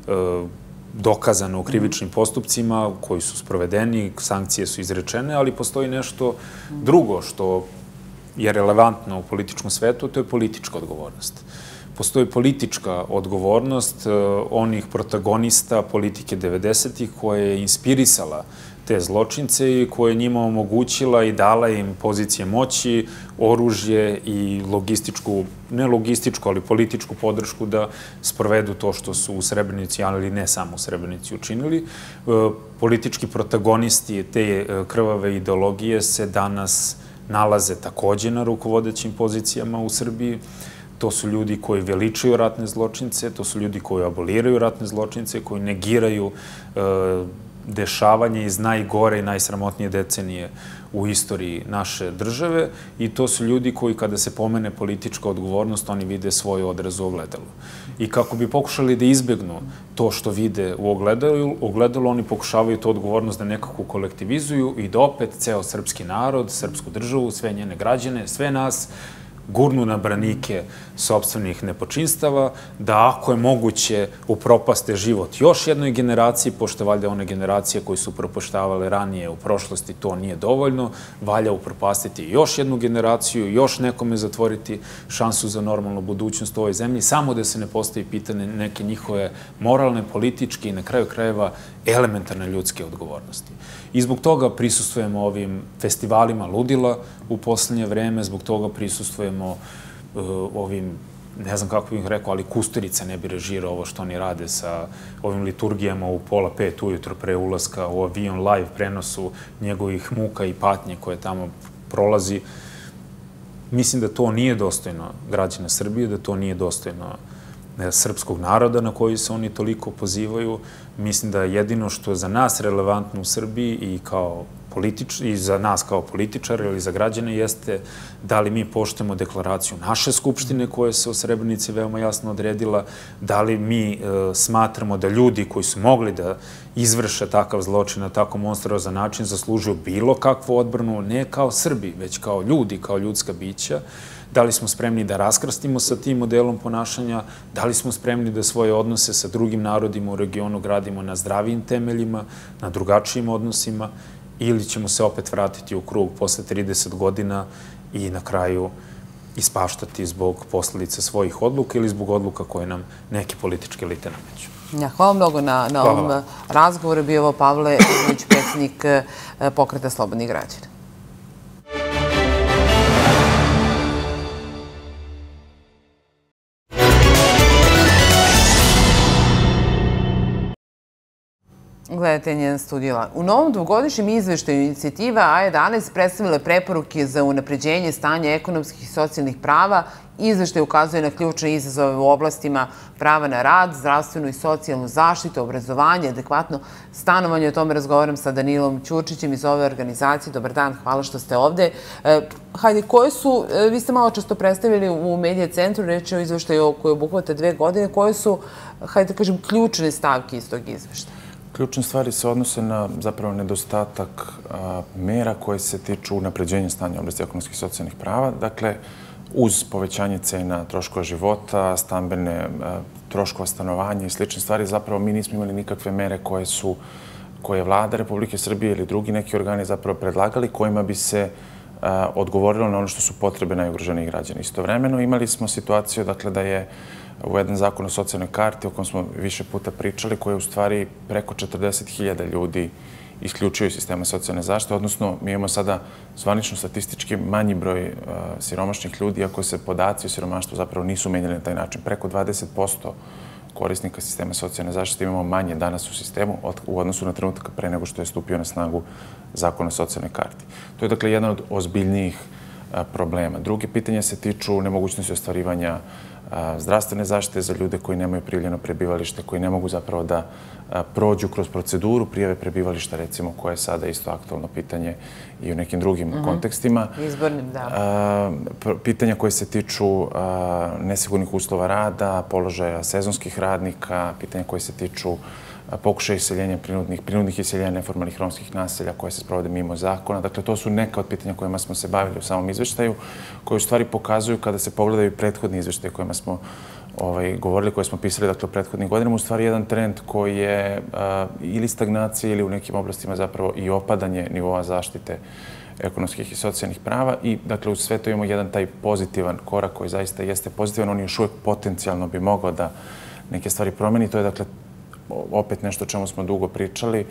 dokazana u krivičnim postupcima koji su sprovedeni, sankcije su izrečene, ali postoji nešto drugo što je relevantno u političkom svetu, to je politička odgovornost. Postoji politička odgovornost onih protagonista politike devedesetih koja je inspirisala te zločince i koja je njima omogućila i dala im pozicije moći, oružje i logističku, ne logističku, ali političku podršku da sprovedu to što su u Srebrenici, ali ne samo u Srebrenici učinili. Politički protagonisti te krvave ideologije se danas nalaze takođe na rukovodećim pozicijama u Srbiji. To su ljudi koji veličaju ratne zločince, to su ljudi koji aboliraju ratne zločince, koji negiraju dešavanje iz najgore i najsramotnije decenije u istoriji naše države i to su ljudi koji kada se pomene politička odgovornost, oni vide svoj odraz u ogledalu. I kako bi pokušali da izbegnu to što vide u ogledalu, oni pokušavaju tu odgovornost da nekako kolektivizuju i da opet ceo srpski narod, srpsku državu, sve njene građane, sve nas gurnu na branike sopstvenih nepočinstava, da ako je moguće upropaste život još jednoj generaciji, pošto valjda one generacije koji su upropaštavale ranije u prošlosti, to nije dovoljno, valja upropastiti još jednu generaciju, još nekome zatvoriti šansu za normalnu budućnost u ovoj zemlji, samo da se ne postavi pitanje neke njihove moralne, političke i na kraju krajeva elementarne ljudske odgovornosti. I zbog toga prisustvujemo ovim festivalima ludila u poslednje vreme, zbog toga prisustvujemo ovim, ne znam kako bih rekao, ali Kusturica ne bi režirao ovo što oni rade sa ovim liturgijama u pola pet ujutro pre ulaska u avion, live prenosu njegovih muka i patnje koje tamo prolazi. Mislim da to nije dostojno građana Srbije, da to nije dostojno srpskog naroda na koji se oni toliko pozivaju. Mislim da jedino što je za nas relevantno u Srbiji i kao i za nas kao političare ili za građane jeste da li mi poštujemo deklaraciju naše Skupštine koja se o Srebrenici veoma jasno odredila, da li mi smatramo da ljudi koji su mogli da izvrše takav zločin na tako monstruozan način zaslužuju bilo kakvu odbranu, ne kao Srbi, već kao ljudi, kao ljudska bića. Da li smo spremni da raskrstimo sa tim modelom ponašanja, da li smo spremni da svoje odnose sa drugim narodima u regionu gradimo na zdravijim temeljima, na drugačijim odnosima, ili ćemo se opet vratiti u krug posle trideset godina i na kraju ispaštati zbog posledica svojih odluka ili zbog odluka koje nam neke političke elite nameću. Hvala mnogo na ovom razgovoru. Bio ovo Pavle Ivanović, predsjednik Pokreta slobodnih građana. Gledajte njen studijela. U novom dvogodišnjem izveštaju inicijativa A jedanaest predstavila preporuke za unapređenje stanja ekonomskih i socijalnih prava. Izveštaj ukazuje na ključne izazove u oblastima prava na rad, zdravstvenu i socijalnu zaštitu, obrazovanje, adekvatno stanovanje. O tome razgovaram sa Danilom Ćurčićem iz ove organizacije. Dobar dan, hvala što ste ovde. Hajde, koje su, vi ste malo često predstavili u Medija centru, reći o izveštaju koji obuhvata dve godine, koje su, hajde kažem, ključne stavke iz tog izveštaja? Ključne stvari se odnose na zapravo nedostatak mera koje se tiču unapređenja stanja u oblasti ekonomskih i socijalnih prava. Dakle, uz povećanje cena troškova života, stambene troškova stanovanja i slične stvari, zapravo mi nismo imali nikakve mere koje su, koje je vlada Republike Srbije ili drugi neki organi zapravo predlagali, kojima bi se odgovorilo na ono što su potrebe najugroženijih građana. Istovremeno imali smo situaciju, dakle, da je uveden zakon o socijalnoj karti, o kojem smo više puta pričali, koji je u stvari preko četrdeset hiljada ljudi isključio iz sistema socijalne zaštite, odnosno mi imamo sada zvanično statistički manji broj siromašnih ljudi, iako se podaci o siromaštvu zapravo nisu menjali na taj način. Preko dvadeset posto korisnika sistema socijalne zaštite imamo manje danas u sistemu u odnosu na trenutak pre nego što je stupio na snagu zakon o socijalnoj karti. To je dakle jedan od ozbiljnijih problema. Druge pitanja se tiču nemogućnosti ostvarivanja zdravstvene zaštite za ljude koji nemaju prijavljeno prebivalište, koji ne mogu zapravo da prođu kroz proceduru prijave prebivališta, recimo, koje je sada isto aktualno pitanje i u nekim drugim kontekstima. Izbornim, da. Pitanja koje se tiču nesigurnih uslova rada, položaja sezonskih radnika, pitanja koje se tiču pokušaja iseljenja prinudnih, prinudnih iseljenja neformalnih romskih naselja koje se sprovode mimo zakona. Dakle, to su neka od pitanja kojima smo se bavili u samom izveštaju, koje u stvari pokazuju kada se pogledaju prethodni izveštaje kojima smo govorili, koje smo pisali dakle, u prethodnim godinama, u stvari jedan trend koji je ili stagnacija ili u nekim oblastima zapravo i opadanje nivoa zaštite ekonomskih i socijalnih prava i dakle u sve to imamo jedan taj pozitivan korak koji zaista jeste pozitivan, on još uvijek potencijalno bi mogao da neke stvari promeni. To je dakle opet nešto o čemu smo dugo pričali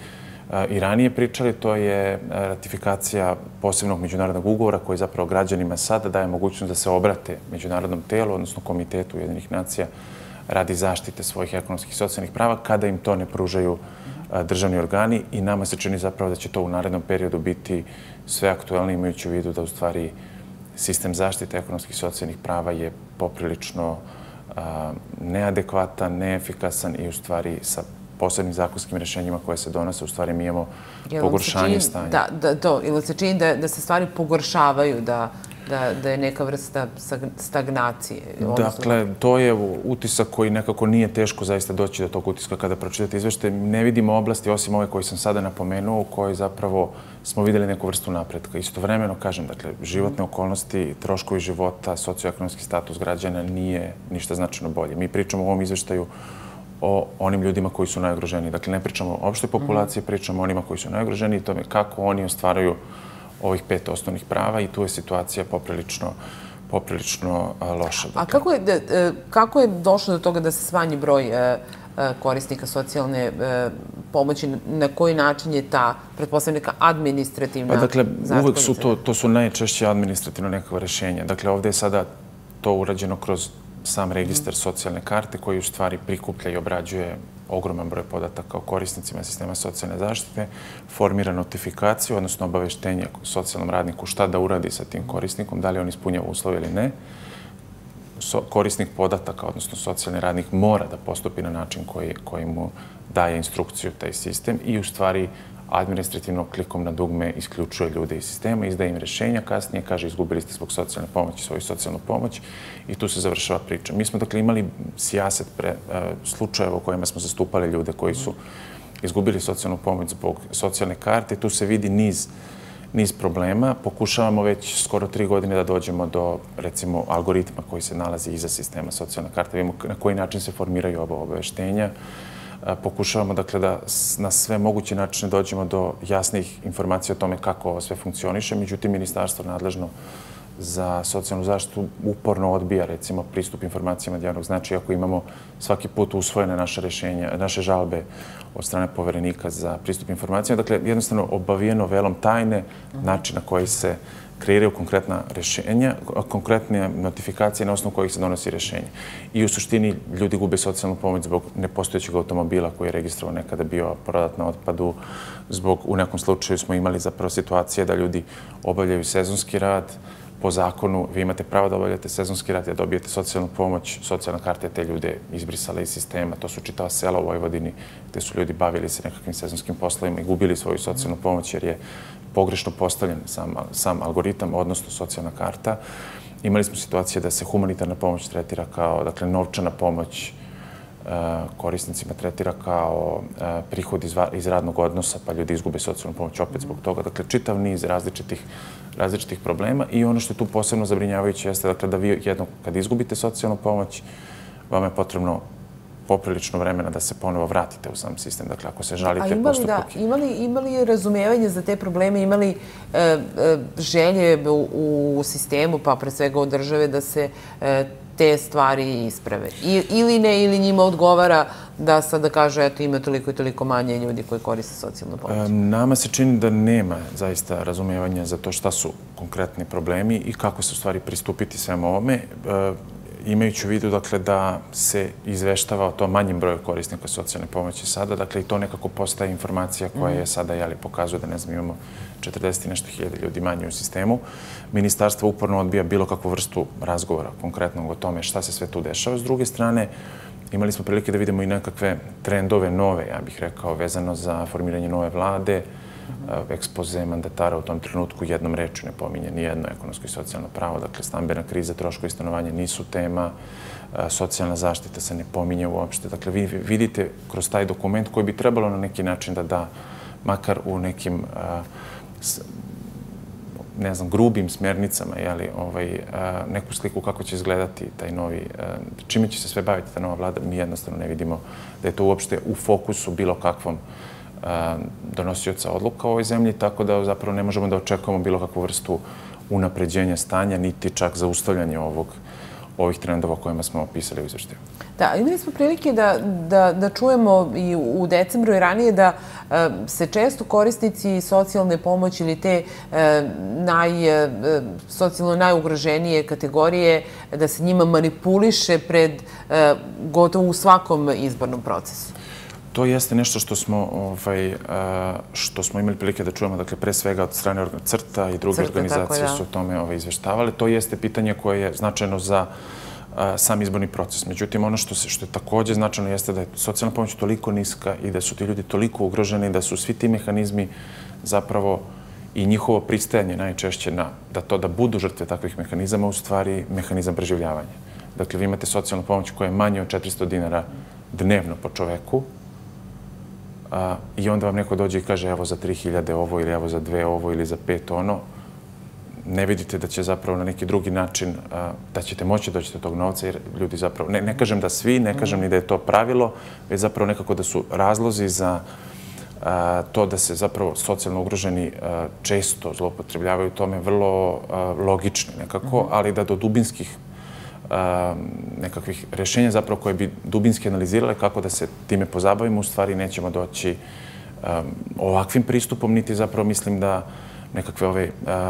i ranije pričali, to je ratifikacija posebnog međunarodnog ugovora koji zapravo građanima sada daje mogućnost da se obrate međunarodnom telu, odnosno Komitetu Ujedinjenih nacija radi zaštite svojih ekonomskih i socijalnih prava kada im to ne pružaju državni organi i nama se čini zapravo da će to u narednom periodu biti sve aktuelnije imajući u vidu da u stvari sistem zaštite ekonomskih i socijalnih prava je poprilično neadekvatan, neefikasan i u stvari sa posebnim zakonskim rešenjima koje se donose, u stvari mi imamo pogoršanje stanja. Da, to, ili se čini da se stvari pogoršavaju, da je neka vrsta stagnacije? Dakle, to je utisak koji nekako nije teško zaista doći do tog utiska kada pročitate izveštaje. Ne vidimo oblasti, osim ove koje sam sada napomenuo, u kojoj zapravo smo videli neku vrstu napretka. Istovremeno, kažem, dakle, životne okolnosti, troškovi života, socioekonomski status građana nije ništa značajno bolje. Mi pričamo u ovom izveštaju o onim ljudima koji su najugroženiji. Dakle, ne pričamo o opštoj populaciji, pričamo o onima koji su najugroženiji i tome kako oni ostvaraju ovih pet osnovnih prava i tu je situacija poprilično, poprilično loša. A kako je, kako je došlo do toga da se smanji broj korisnika socijalne pomoći? Na koji način je ta, pretpostavljena, neka administrativna zakonodavna? Dakle, uvek su to, to su najčešće administrativno nekakva rešenja. Dakle, ovde je sada to urađeno kroz sam registar socijalne karte koji u stvari prikuplja i obrađuje ogroman broj podataka o korisnicima sistema socijalne zaštite, formira notifikaciju, odnosno obaveštenje socijalnom radniku šta da uradi sa tim korisnikom, da li on ispunjava uslove ili ne. Korisnik podataka, odnosno socijalni radnik, mora da postupi na način koji mu daje instrukciju taj sistem i u stvari administrativno klikom na dugme isključuje ljude iz sistema, izdaje im rešenja, kasnije kaže izgubili ste zbog socijalne pomoći svoju socijalnu pomoć i tu se završava priča. Mi smo dakle imali sijaset pre, slučajeva u kojima smo zastupali ljude koji su izgubili socijalnu pomoć zbog socijalne karte. Tu se vidi niz niz problema. Pokušavamo već skoro tri godine da dođemo do, recimo, algoritma koji se nalazi iza sistema socijalne karte. Vidimo na koji način se formiraju ova obaveštenja. Pokušavamo, dakle, da na sve moguće načine dođemo do jasnih informacija o tome kako ovo sve funkcioniše. Međutim, ministarstvo nadležno za socijalnu zaštitu uporno odbija, recimo, pristup informacijama od javnog značaja, ako imamo svaki put usvojene naše rešenja, naše žalbe od strane poverenika za pristup informacijama. Dakle, jednostavno obavijeno velom tajne, način na koji se kreiraju konkretna rešenja, konkretne notifikacije na osnovu kojih se donosi rešenje. I u suštini ljudi gube socijalnu pomoć zbog nepostojećeg automobila koji je registrovan nekada bio prodat na otpadu. Zbog, u nekom slučaju smo imali zapravo situacije da ljudi obavljaju sezonski rad. Po zakonu vi imate pravo da obavljate sezonski rad, da dobijete socijalnu pomoć. Socijalna karta je te ljude izbrisala iz sistema. To su čitava sela u Vojvodini gde su ljudi bavili se nekakvim sezonskim poslovima i gubili svoju socijalnu pomoć jer je pogrešno postavljen sam, sam algoritam, odnosno socijalna karta. Imali smo situacije da se humanitarna pomoć tretira kao, dakle, novčana pomoć korisnicima tretira kao prihod iz, iz radnog odnosa, pa ljudi izgube socijalnu pomoć opet zbog toga. Dakle, čitav niz različitih, različitih problema i ono što je tu posebno zabrinjavajuće jeste dakle, da vi jedno, kad izgubite socijalnu pomoć, vama je potrebno poprilično vremena da se ponovo vratite u sam sistem. Dakle, ako se žalite postupak... Da, imali, imali razumevanje za te probleme, imali e, e, želje u, u sistemu, pa pre svega od države, da se e, te stvari isprave. I, ili ne, ili njima odgovara da sad da kaže, eto, ima toliko i toliko manje ljudi koji koriste socijalnu pomoć. E, nama se čini da nema zaista razumevanja za to šta su konkretni problemi i kako se u stvari pristupiti svemu ovome. E, imajući u vidu, dakle, da se izveštava o tom manjem broju korisnika socijalne pomoći sada, dakle, i to nekako postaje informacija koja je sada, jeli, pokazuje da, ne znam, imamo četrdeset i nešto hiljada ljudi manje u sistemu. Ministarstvo uporno odbija bilo kakvu vrstu razgovora konkretnog o tome šta se sve tu dešava. S druge strane, imali smo prilike da vidimo i nekakve trendove nove, ja bih rekao, vezano za formiranje nove vlade. Ekspoze mandatara u tom trenutku jednom rečju ne pominje ni jedno ekonomsko i socijalno pravo. Dakle, stambena kriza, troškovi stanovanja nisu tema, socijalna zaštita se ne pominje uopšte. Dakle, vi vidite kroz taj dokument koji bi trebalo na neki način da da, makar u nekim, ne znam, grubim smjernicama, jeli, ovaj, neku sliku kako će izgledati taj novi, čime će se sve baviti ta nova vlada, mi jednostavno ne vidimo da je to uopšte u fokusu bilo kakvom donosioca odluka u ovoj zemlji, tako da zapravo ne možemo da očekujemo bilo kakvu vrstu unapređenja stanja, niti čak zaustavljanje ovog, ovih trendova kojima smo opisali u izveštaju. Da, imali smo prilike da, da, da čujemo i u decembru i ranije da e, se često korisnici socijalne pomoći ili te e, naj, e, socijalno najugroženije kategorije, da se njima manipuliše pred e, gotovo u svakom izbornom procesu. To jeste nešto što smo, ovaj, što smo imali prilike da čujemo, dakle, pre svega od strane CRTA i druge organizacije su o tome ovaj, izveštavale. To jeste pitanje koje je značajno za a, sam izborni proces. Međutim, ono što, se, što je također značajno jeste da je socijalna pomoć toliko niska i da su ti ljudi toliko ugroženi, da su svi ti mehanizmi zapravo i njihovo pristajanje najčešće na da to da budu žrtve takvih mehanizama, u stvari mehanizam preživljavanja. Dakle, vi imate socijalnu pomoć koja je manje od četiristo dinara dnevno po čoveku, A, i onda vam neko dođe i kaže evo za tri hiljade ovo ili evo za dve ovo ili za pet ono, ne vidite da će zapravo na neki drugi način, a, da ćete moći doći do tog novca jer ljudi zapravo, ne, ne kažem da svi, ne kažem ni da je to pravilo, već zapravo nekako da su razlozi za a, to da se zapravo socijalno ugroženi a, često zloupotrebljavaju tome vrlo a, logični nekako, ali da do dubinskih nekakvih rešenja zapravo koje bi dubinski analizirale kako da se time pozabavimo, u stvari nećemo doći ovakvim pristupom, niti zapravo mislim da nekakve ove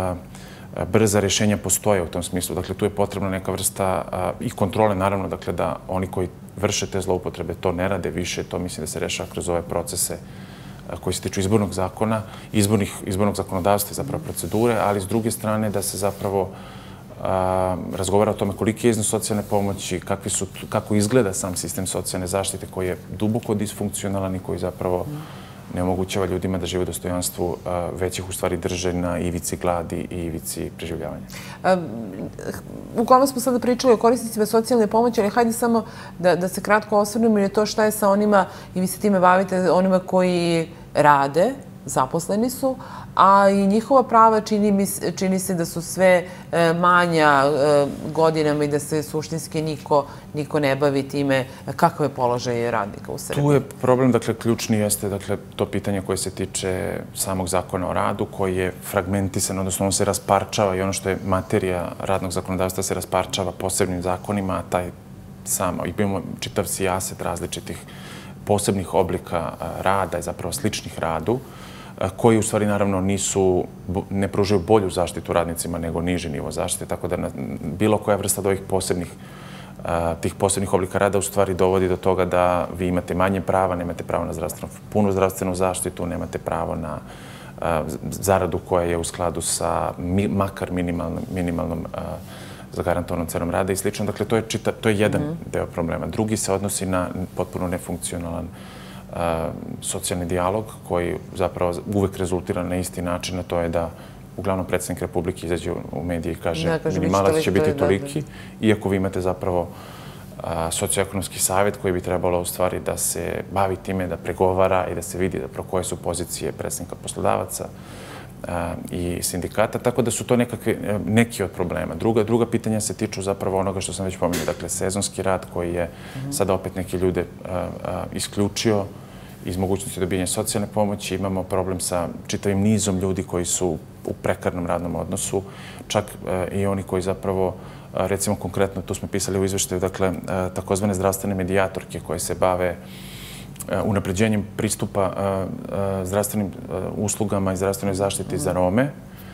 brza rešenja postoje u tom smislu. Dakle, tu je potrebna neka vrsta i kontrole, naravno, dakle, da oni koji vrše te zloupotrebe to ne rade više, to mislim da se rešava kroz ove procese koji se tiču izbornog zakona, izbornih, izbornog zakonodavstva i zapravo procedure, ali s druge strane da se zapravo A, razgovara o tome koliki je iznos socijalne pomoći, kakvi su, kako izgleda sam sistem socijalne zaštite koji je duboko disfunkcionalan i koji zapravo ne omogućava ljudima da žive u dostojanstvu, već ih u stvari drže na ivici gladi i ivici preživljavanja. Uglavnom smo sada pričali o korisnicima socijalne pomoći, ali hajde samo da se kratko osvrnemo i na to šta je sa onima, i vi se time bavite, onima koji rade, zaposleni su, a i njihova prava čini se da su sve manja godinama i da se suštinski niko ne bavi time kakav je položaj radnika u Srbiji. Tu je problem, dakle, ključni jeste, dakle, to pitanje koje se tiče samog zakona o radu, koji je fragmentisan, odnosno on se rasparčava i ono što je materija radnog zakonodavstva se rasparčava posebnim zakonima, a taj samo, i imamo čitav sijaset različitih posebnih oblika rada i zapravo sličnih radu, koji u stvari naravno nisu, ne pružaju bolju zaštitu radnicima nego niži nivo zaštite, tako da bilo koja vrsta od ovih posebnih tih posebnih oblika rada u stvari dovodi do toga da vi imate manje prava, nemate pravo na punu zdravstvenu zaštitu, nemate pravo na zaradu koja je u skladu sa makar minimalnom zagarantovanom cenom rada i slično. Dakle, to je jedan deo problema. Drugi se odnosi na potpuno nefunkcionalan socijalni dijalog koji zapravo uvek rezultira na isti način, a to je da uglavnom predsjednik Republike izađe u medije i kaže minimalac će biti toliki, iako vi imate zapravo socioekonomski savjet koji bi trebalo u stvari da se bavi time, da pregovara i da se vidi zapravo koje su pozicije predsjednika poslodavaca i sindikata, tako da su to neki od problema. Druga pitanja se tiču zapravo onoga što sam već pomenuo, dakle sezonski rad koji je sada opet neke ljude isključio iz mogućnosti dobijanja socijalne pomoći. Imamo problem sa čitavim nizom ljudi koji su u prekarnom radnom odnosu, čak i oni koji zapravo, recimo konkretno, tu smo pisali u izveštaju, dakle, takozvane zdravstvene medijatorke koje se bave unapređenjem pristupa zdravstvenim uslugama i zdravstvenoj zaštiti za Rome,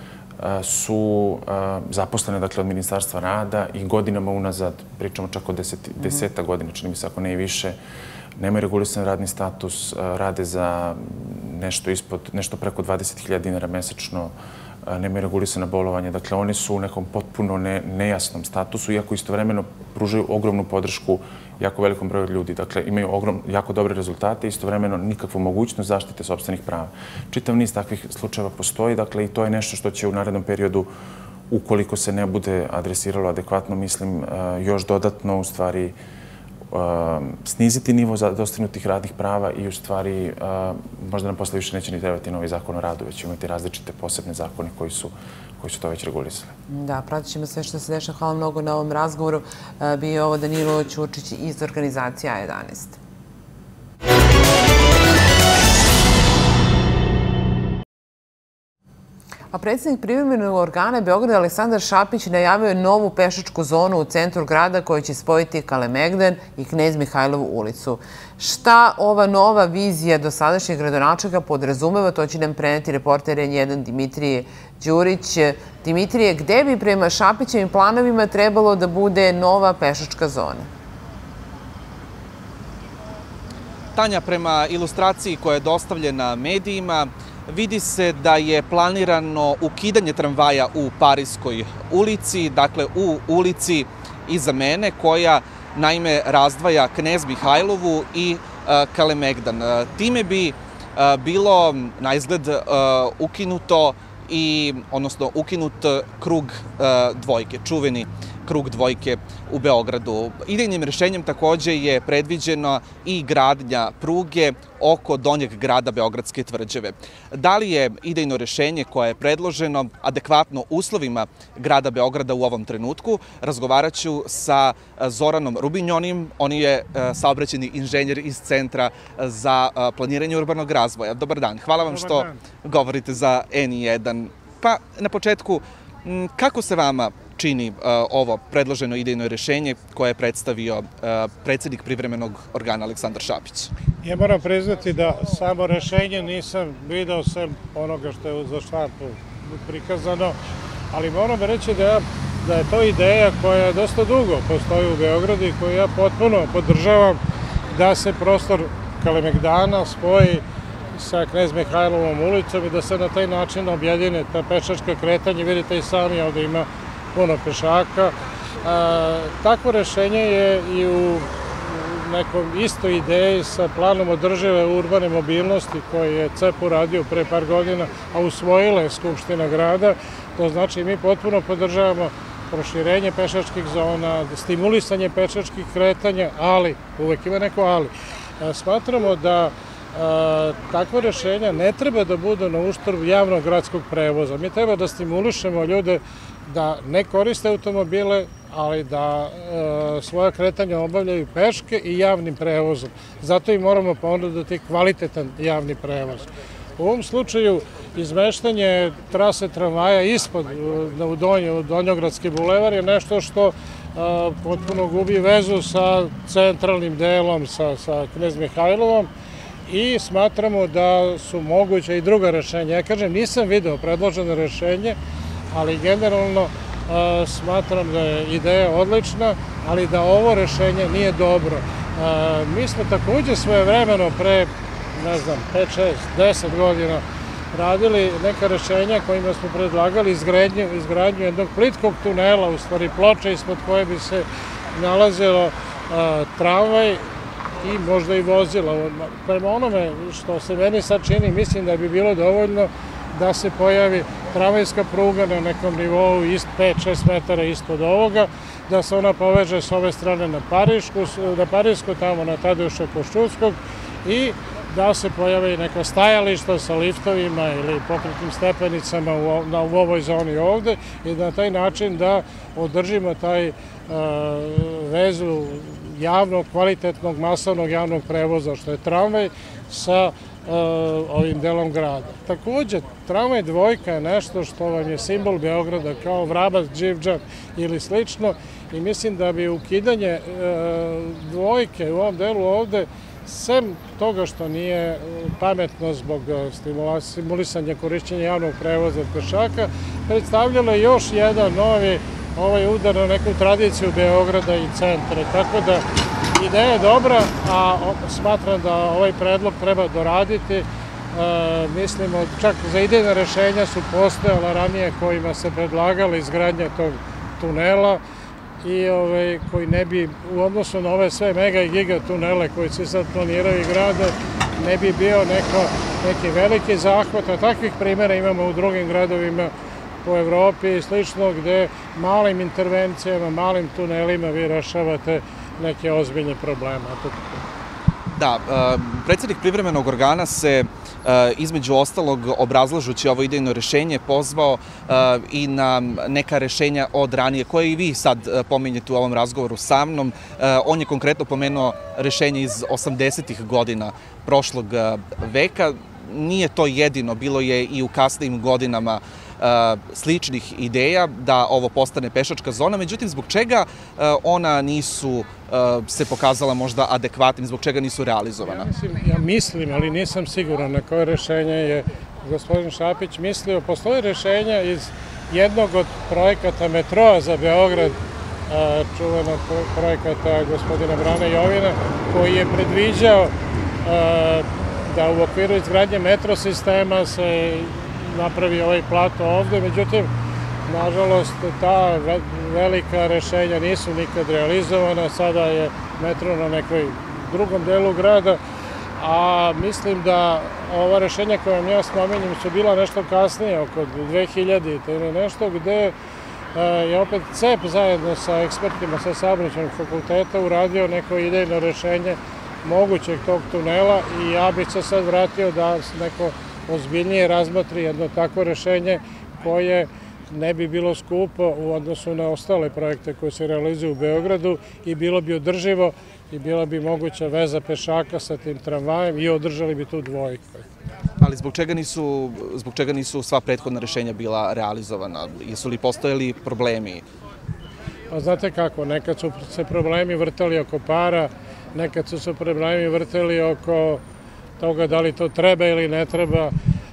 su zaposlene, dakle, od Ministarstva rada i godinama unazad, pričamo čak od deseta godina, čini mi se ako ne i više, nemaju regulisan radni status, rade za nešto ispod, nešto preko dvadeset hiljada dinara mesečno, nemaju regulisana bolovanja. Dakle, oni su u nekom potpuno nejasnom statusu, iako istovremeno pružaju ogromnu podršku jako velikom broju ljudi. Dakle, imaju jako dobre rezultate i istovremeno nikakvu mogućnost zaštite sopstvenih prava. Čitav niz takvih slučajeva postoji, dakle, i to je nešto što će u narednom periodu, ukoliko se ne bude adresiralo adekvatno, mislim, još dodatno, u stvari, sniziti nivo dostignutih radnih prava i u stvari možda nam posle više neće ni trebati novi zakon o radu, već će imati različite posebne zakone koji su koji su to već regulisali. Da, pratit ćemo sve što se dešava. Hvala mnogo na ovom razgovoru. Bio je ovo Danilo Ćurčić iz organizacije A jedanaest. A predsjednik privremenog organa Beograda Aleksandar Šapić najavio je novu pešačku zonu u centru grada koja će spojiti Kalemegdan i Knez Mihajlovu ulicu. Šta ova nova vizija dosadašnjeg gradonačelnika podrazumeva, to će nam preneti reporter N jedan Dimitrije Đurić. Dimitrije, gde bi prema Šapićevim planovima trebalo da bude nova pešačka zona? Tanja, prema ilustraciji koja je dostavljena medijima, vidi se da je planirano ukidanje tramvaja u Parijskoj ulici, dakle u ulici iza mene, koja naime razdvaja Knez Mihajlovu i Kalemegdan. Time bi bilo na izgled ukinuto i, odnosno ukinut krug dvojke, čuveni krug dvojke u Beogradu. Idejnim rešenjem takođe je predviđena i gradnja pruge oko donjeg grada Beogradske tvrđave. Da li je idejno rešenje koje je predloženo adekvatno uslovima grada Beograda u ovom trenutku, razgovarat ću sa Zoranom Rubinjonim. On je saobraćajni inženjer iz Centra za planiranje urbanog razvoja. Dobar dan. Hvala vam što govorite za N jedan. Pa na početku, kako se vama čini ovo predloženo idejno rešenje koje je predstavio predsjednik privremenog organa Aleksandar Šapić? Ja moram priznati da samo rešenje nisam video sem onoga što je za štampu prikazano, ali moram reći da je to ideja koja dosta dugo postoji u Beogradu i koju ja potpuno podržavam, da se prostor Kalemegdana spoji sa Knez Mihajlovom ulicom i da se na taj način objedine ta pešačka kretanja. Vidite i sami, ovdje ima puno pešaka. Takvo rešenje je i nekom istoj ideji sa planom održive urbane mobilnosti koji je C E P uradio pre par godina, a usvojila je Skupština grada. To znači mi potpuno podržavamo proširenje pešačkih zona, stimulisanje pešačkih kretanja, ali, uvek ima neko ali. Smatramo da takva rešenja ne treba da budu na uštrb javnog gradskog prevoza. Mi treba da stimulišemo ljude da ne koriste automobile, ali da svoja kretanja obavljaju peške i javnim prevozom. Zato im moramo ponuditi kvalitetan javni prevoz. U ovom slučaju izmeštanje trase tramvaja ispod u Donjogradski bulevar je nešto što potpuno gubi vezu sa centralnim delom, sa Knez Mihajlovom, i smatramo da su moguće i druga rešenja. Ja kažem, nisam video predloženo rešenje, ali generalno smatram da je ideja odlična, ali da ovo rešenje nije dobro. Mi smo takođe svojevremeno pre, ne znam, pet, šest, deset godina radili neka rešenja kojima smo predlagali izgradnju jednog plitkog tunela, u stvari ploče ispod koje bi se nalazilo tramvaj i možda i vozila. Prema onome što se meni sad čini, mislim da bi bilo dovoljno da se pojavi tramvajska pruga na nekom nivou pet do šest metara ispod ovoga, da se ona poveže s ove strane na Parisku, tamo na Tadeuša Koščuckog, i da se pojave i neka stajališta sa liftovima ili pokretnim stepenicama u ovoj zoni ovde, i na taj način da održimo taj vezu javnog, kvalitetnog, masovnog javnog prevoza, što je tramvaj, sa ovim delom grada. Takođe, tramvaj dvojka je nešto što vam je simbol Beograda, kao Vrabac, Đivđan ili slično, i mislim da bi ukidanje dvojke u ovom delu ovde, sem toga što nije pametno zbog stimulisanja korišćenja javnog prevoza od pešaka, predstavljalo je još jedan novi ovaj udar na neku tradiciju Beograda i centra. Tako da ideja je dobra, a smatram da ovaj predlog treba doraditi. Mislimo, čak za idejna rešenja su postojala ranije kojima se predlagala izgradnja tog tunela, i koji ne bi, u odnosu na ove sve mega i giga tunele koji se sad planiraju i grade, ne bi bio neki veliki zahvat, a takvih primjera imamo u drugim gradovima po Evropi i slično, gde malim intervencijama, malim tunelima vi rešavate neke ozbiljne probleme. Da, predsjednik privremenog organa se između ostalog, obrazlažući ovo idejno rešenje, pozvao i na neka rešenja od ranije, koje i vi sad pominjete u ovom razgovoru sa mnom. On je konkretno pomenuo rešenje iz osamdesetih godina prošlog veka. Nije to jedino, bilo je i u kasnijim godinama sličnih ideja da ovo postane pešačka zona, međutim, zbog čega ona nisu se pokazala možda adekvatnim, zbog čega nisu realizovana? Ja mislim, ali nisam siguran na koje rešenje je gospodin Šapić mislio. Postoje rešenja iz jednog od projekata metroa za Beograd, čuvenog projekata gospodina Brane Jovina, koji je predviđao da u okviru izgradnje metro sistema se napravi ovaj plato ovde, međutim, nažalost, ta velika rešenja nisu nikad realizovana, sada je metro na nekoj drugom delu grada, a mislim da ova rešenja koja vam ja spominjem su bila nešto kasnije, oko dve hiljadite ili nešto, gde je opet C E P zajedno sa ekspertima sa Saobraćajnog fakulteta uradio neko idejno rešenje mogućeg tog tunela, i ja bih se sad vratio da neko ozbiljnije razmotri jedno takvo rešenje koje ne bi bilo skupo u odnosu na ostale projekte koje se realizuju u Beogradu, i bilo bi održivo i bila bi moguća veza pešaka sa tim tramvajem i održali bi tu dvojku. Ali zbog čega nisu, zbog čega nisu sva prethodna rešenja bila realizovana? Jesu li postojali problemi? Pa znate kako, nekad su se problemi vrtali oko para, nekad su se problemi vrtali oko toga da li to treba ili ne treba.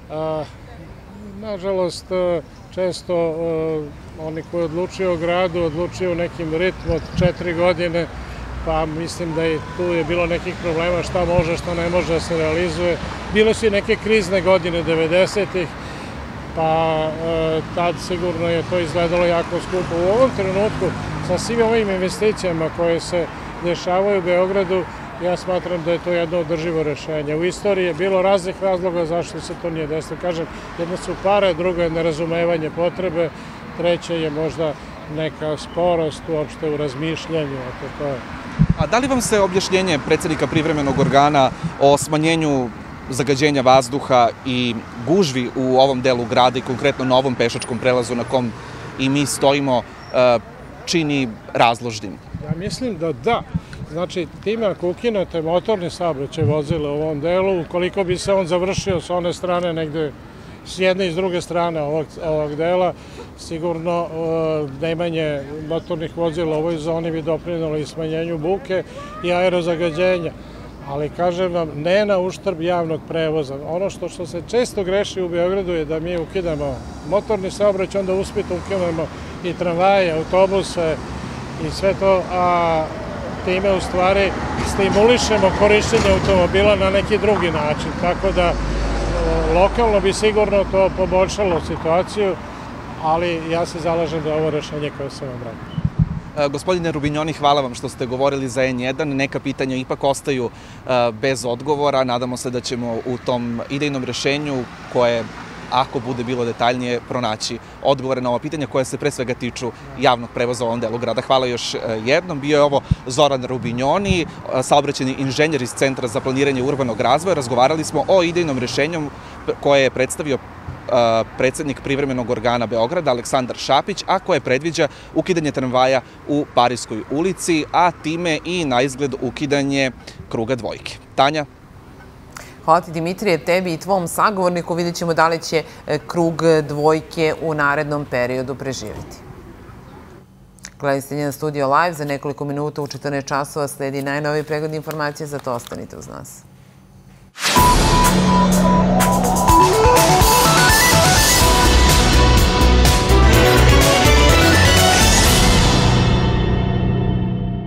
Nažalost, često oni koji odlučuju o gradu odlučuju nekim ritmom od četiri godine, pa mislim da i tu je bilo nekih problema šta može, šta ne može da se realizuje. Bile su i neke krizne godine devedesetih, pa tad sigurno je to izgledalo jako skupo. U ovom trenutku, sa svim ovim investicijama koje se dešavaju u Beogradu, ja smatram da je to jedno održivo rešenje. U istoriji je bilo raznih razloga zašto se to nije desilo. Kažem, jedno su pare, drugo je nerazumevanje potrebe, treće je možda neka sporost uopšte u razmišljanju. To je. A da li vam se objašnjenje predsjednika privremenog organa o smanjenju zagađenja vazduha i gužvi u ovom delu grada i konkretno na ovom pešačkom prelazu na kom i mi stojimo čini razložnim? Ja mislim da da. Znači, time ako ukinete motorni saobraćaj vozila u ovom delu, ukoliko bi se on završio s one strane negde s jedne i s druge strane ovog, ovog dela, sigurno najmanje motornih vozila u ovoj zoni bi doprinalo i smanjenju buke i aerozagađenja. Ali, kažem vam, ne na uštrb javnog prevoza. Ono što, što se često greši u Beogradu je da mi ukidamo motorni saobraćaj, onda uspito ukinemo i tramvaje, autobuse i sve to, a time u stvari stimulišemo korišćenje automobila na neki drugi način. Tako da lokalno bi sigurno to poboljšalo situaciju, ali ja se zalažem da je ovo rešenje koje sam vam rekao. Gospodine Rubinjoni, hvala vam što ste govorili za en jedan. Neka pitanja ipak ostaju bez odgovora. Nadamo se da ćemo u tom idejnom rešenju koje, ako bude bilo detaljnije, pronaći odgovore na ova pitanja koja se pre svega tiču javnog prevoza u ovom delu grada. Hvala još jednom. Bio je ovo Zoran Rubinjoni, saobraćajni inženjer iz Centra za planiranje urbanog razvoja. Razgovarali smo o idejnom rešenju koje je predstavio predsjednik privremenog organa Beograda, Aleksandar Šapić, a koje predviđa ukidanje tramvaja u Parijskoj ulici, a time i na izgled ukidanje kruga dvojke. Tanja? Hvala ti, Dimitrije, tebi i tvom sagovorniku. Vidjet ćemo da li će krug dvojke u narednom periodu preživjeti. Gledali ste njen Studio Live. Za nekoliko minuta u četrnaest časova sledi najnoviji pregled informacije, zato ostanite uz nas.